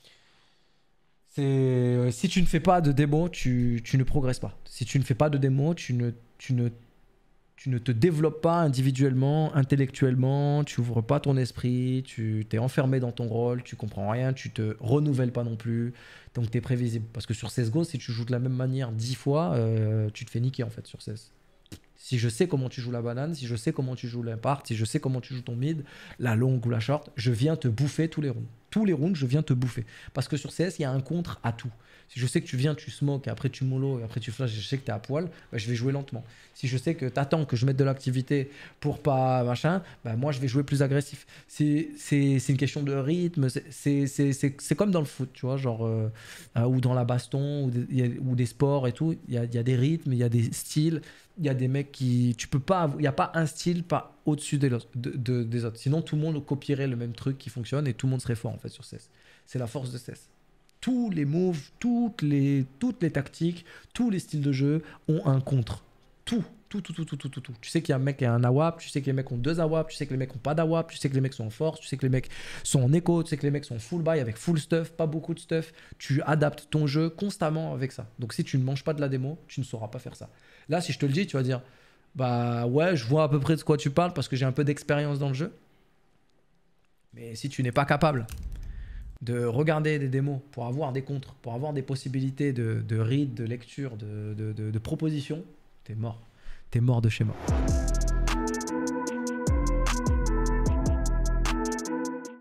c'est, euh, si tu ne fais pas de démo, tu, tu ne progresses pas. Si tu ne fais pas de démo, tu ne, tu ne, tu ne te développes pas individuellement, intellectuellement, tu ouvres pas ton esprit, tu t'es enfermé dans ton rôle, tu comprends rien, tu te renouvelles pas non plus. Donc tu es prévisible. Parce que sur C S G O, si tu joues de la même manière dix fois, euh, tu te fais niquer en fait sur C S. Si je sais comment tu joues la banane, si je sais comment tu joues l'impart, si je sais comment tu joues ton mid, la longue ou la short, je viens te bouffer tous les rounds. Tous les rounds, je viens te bouffer. Parce que sur C S, il y a un contre à tout. Si je sais que tu viens, tu smoke, et après tu mollo, et après tu flash, et je sais que tu es à poil, bah, je vais jouer lentement. Si je sais que tu attends que je mette de l'activité pour pas machin, bah, moi je vais jouer plus agressif. C'est une question de rythme, c'est comme dans le foot, tu vois, genre, euh, euh, ou dans la baston, ou des, ou des sports et tout, il y a, y a des rythmes, il y a des styles, il y a des mecs qui... Tu peux pas... Il n'y a pas un style pas au-dessus des, de, de, des autres. Sinon, tout le monde copierait le même truc qui fonctionne et tout le monde serait fort en fait sur C S. C'est la force de C S. Tous les moves, toutes les, toutes les tactiques, tous les styles de jeu ont un contre. Tout, tout, tout, tout, tout, tout, tout. tout. Tu sais qu'il y a un mec qui a un A W A P, tu sais que les mecs ont deux A W A P, tu sais que les mecs ont pas d'A W A P, tu sais que les mecs sont en force, tu sais que les mecs sont en écho, tu sais que les mecs sont full buy avec full stuff, pas beaucoup de stuff. Tu adaptes ton jeu constamment avec ça. Donc si tu ne manges pas de la démo, tu ne sauras pas faire ça. Là, si je te le dis, tu vas dire, bah ouais, je vois à peu près de quoi tu parles parce que j'ai un peu d'expérience dans le jeu. Mais si tu n'es pas capable de regarder des démos pour avoir des contres, pour avoir des possibilités de, de read, de lecture, de, de, de, de propositions, t'es mort. T'es mort de chez mort.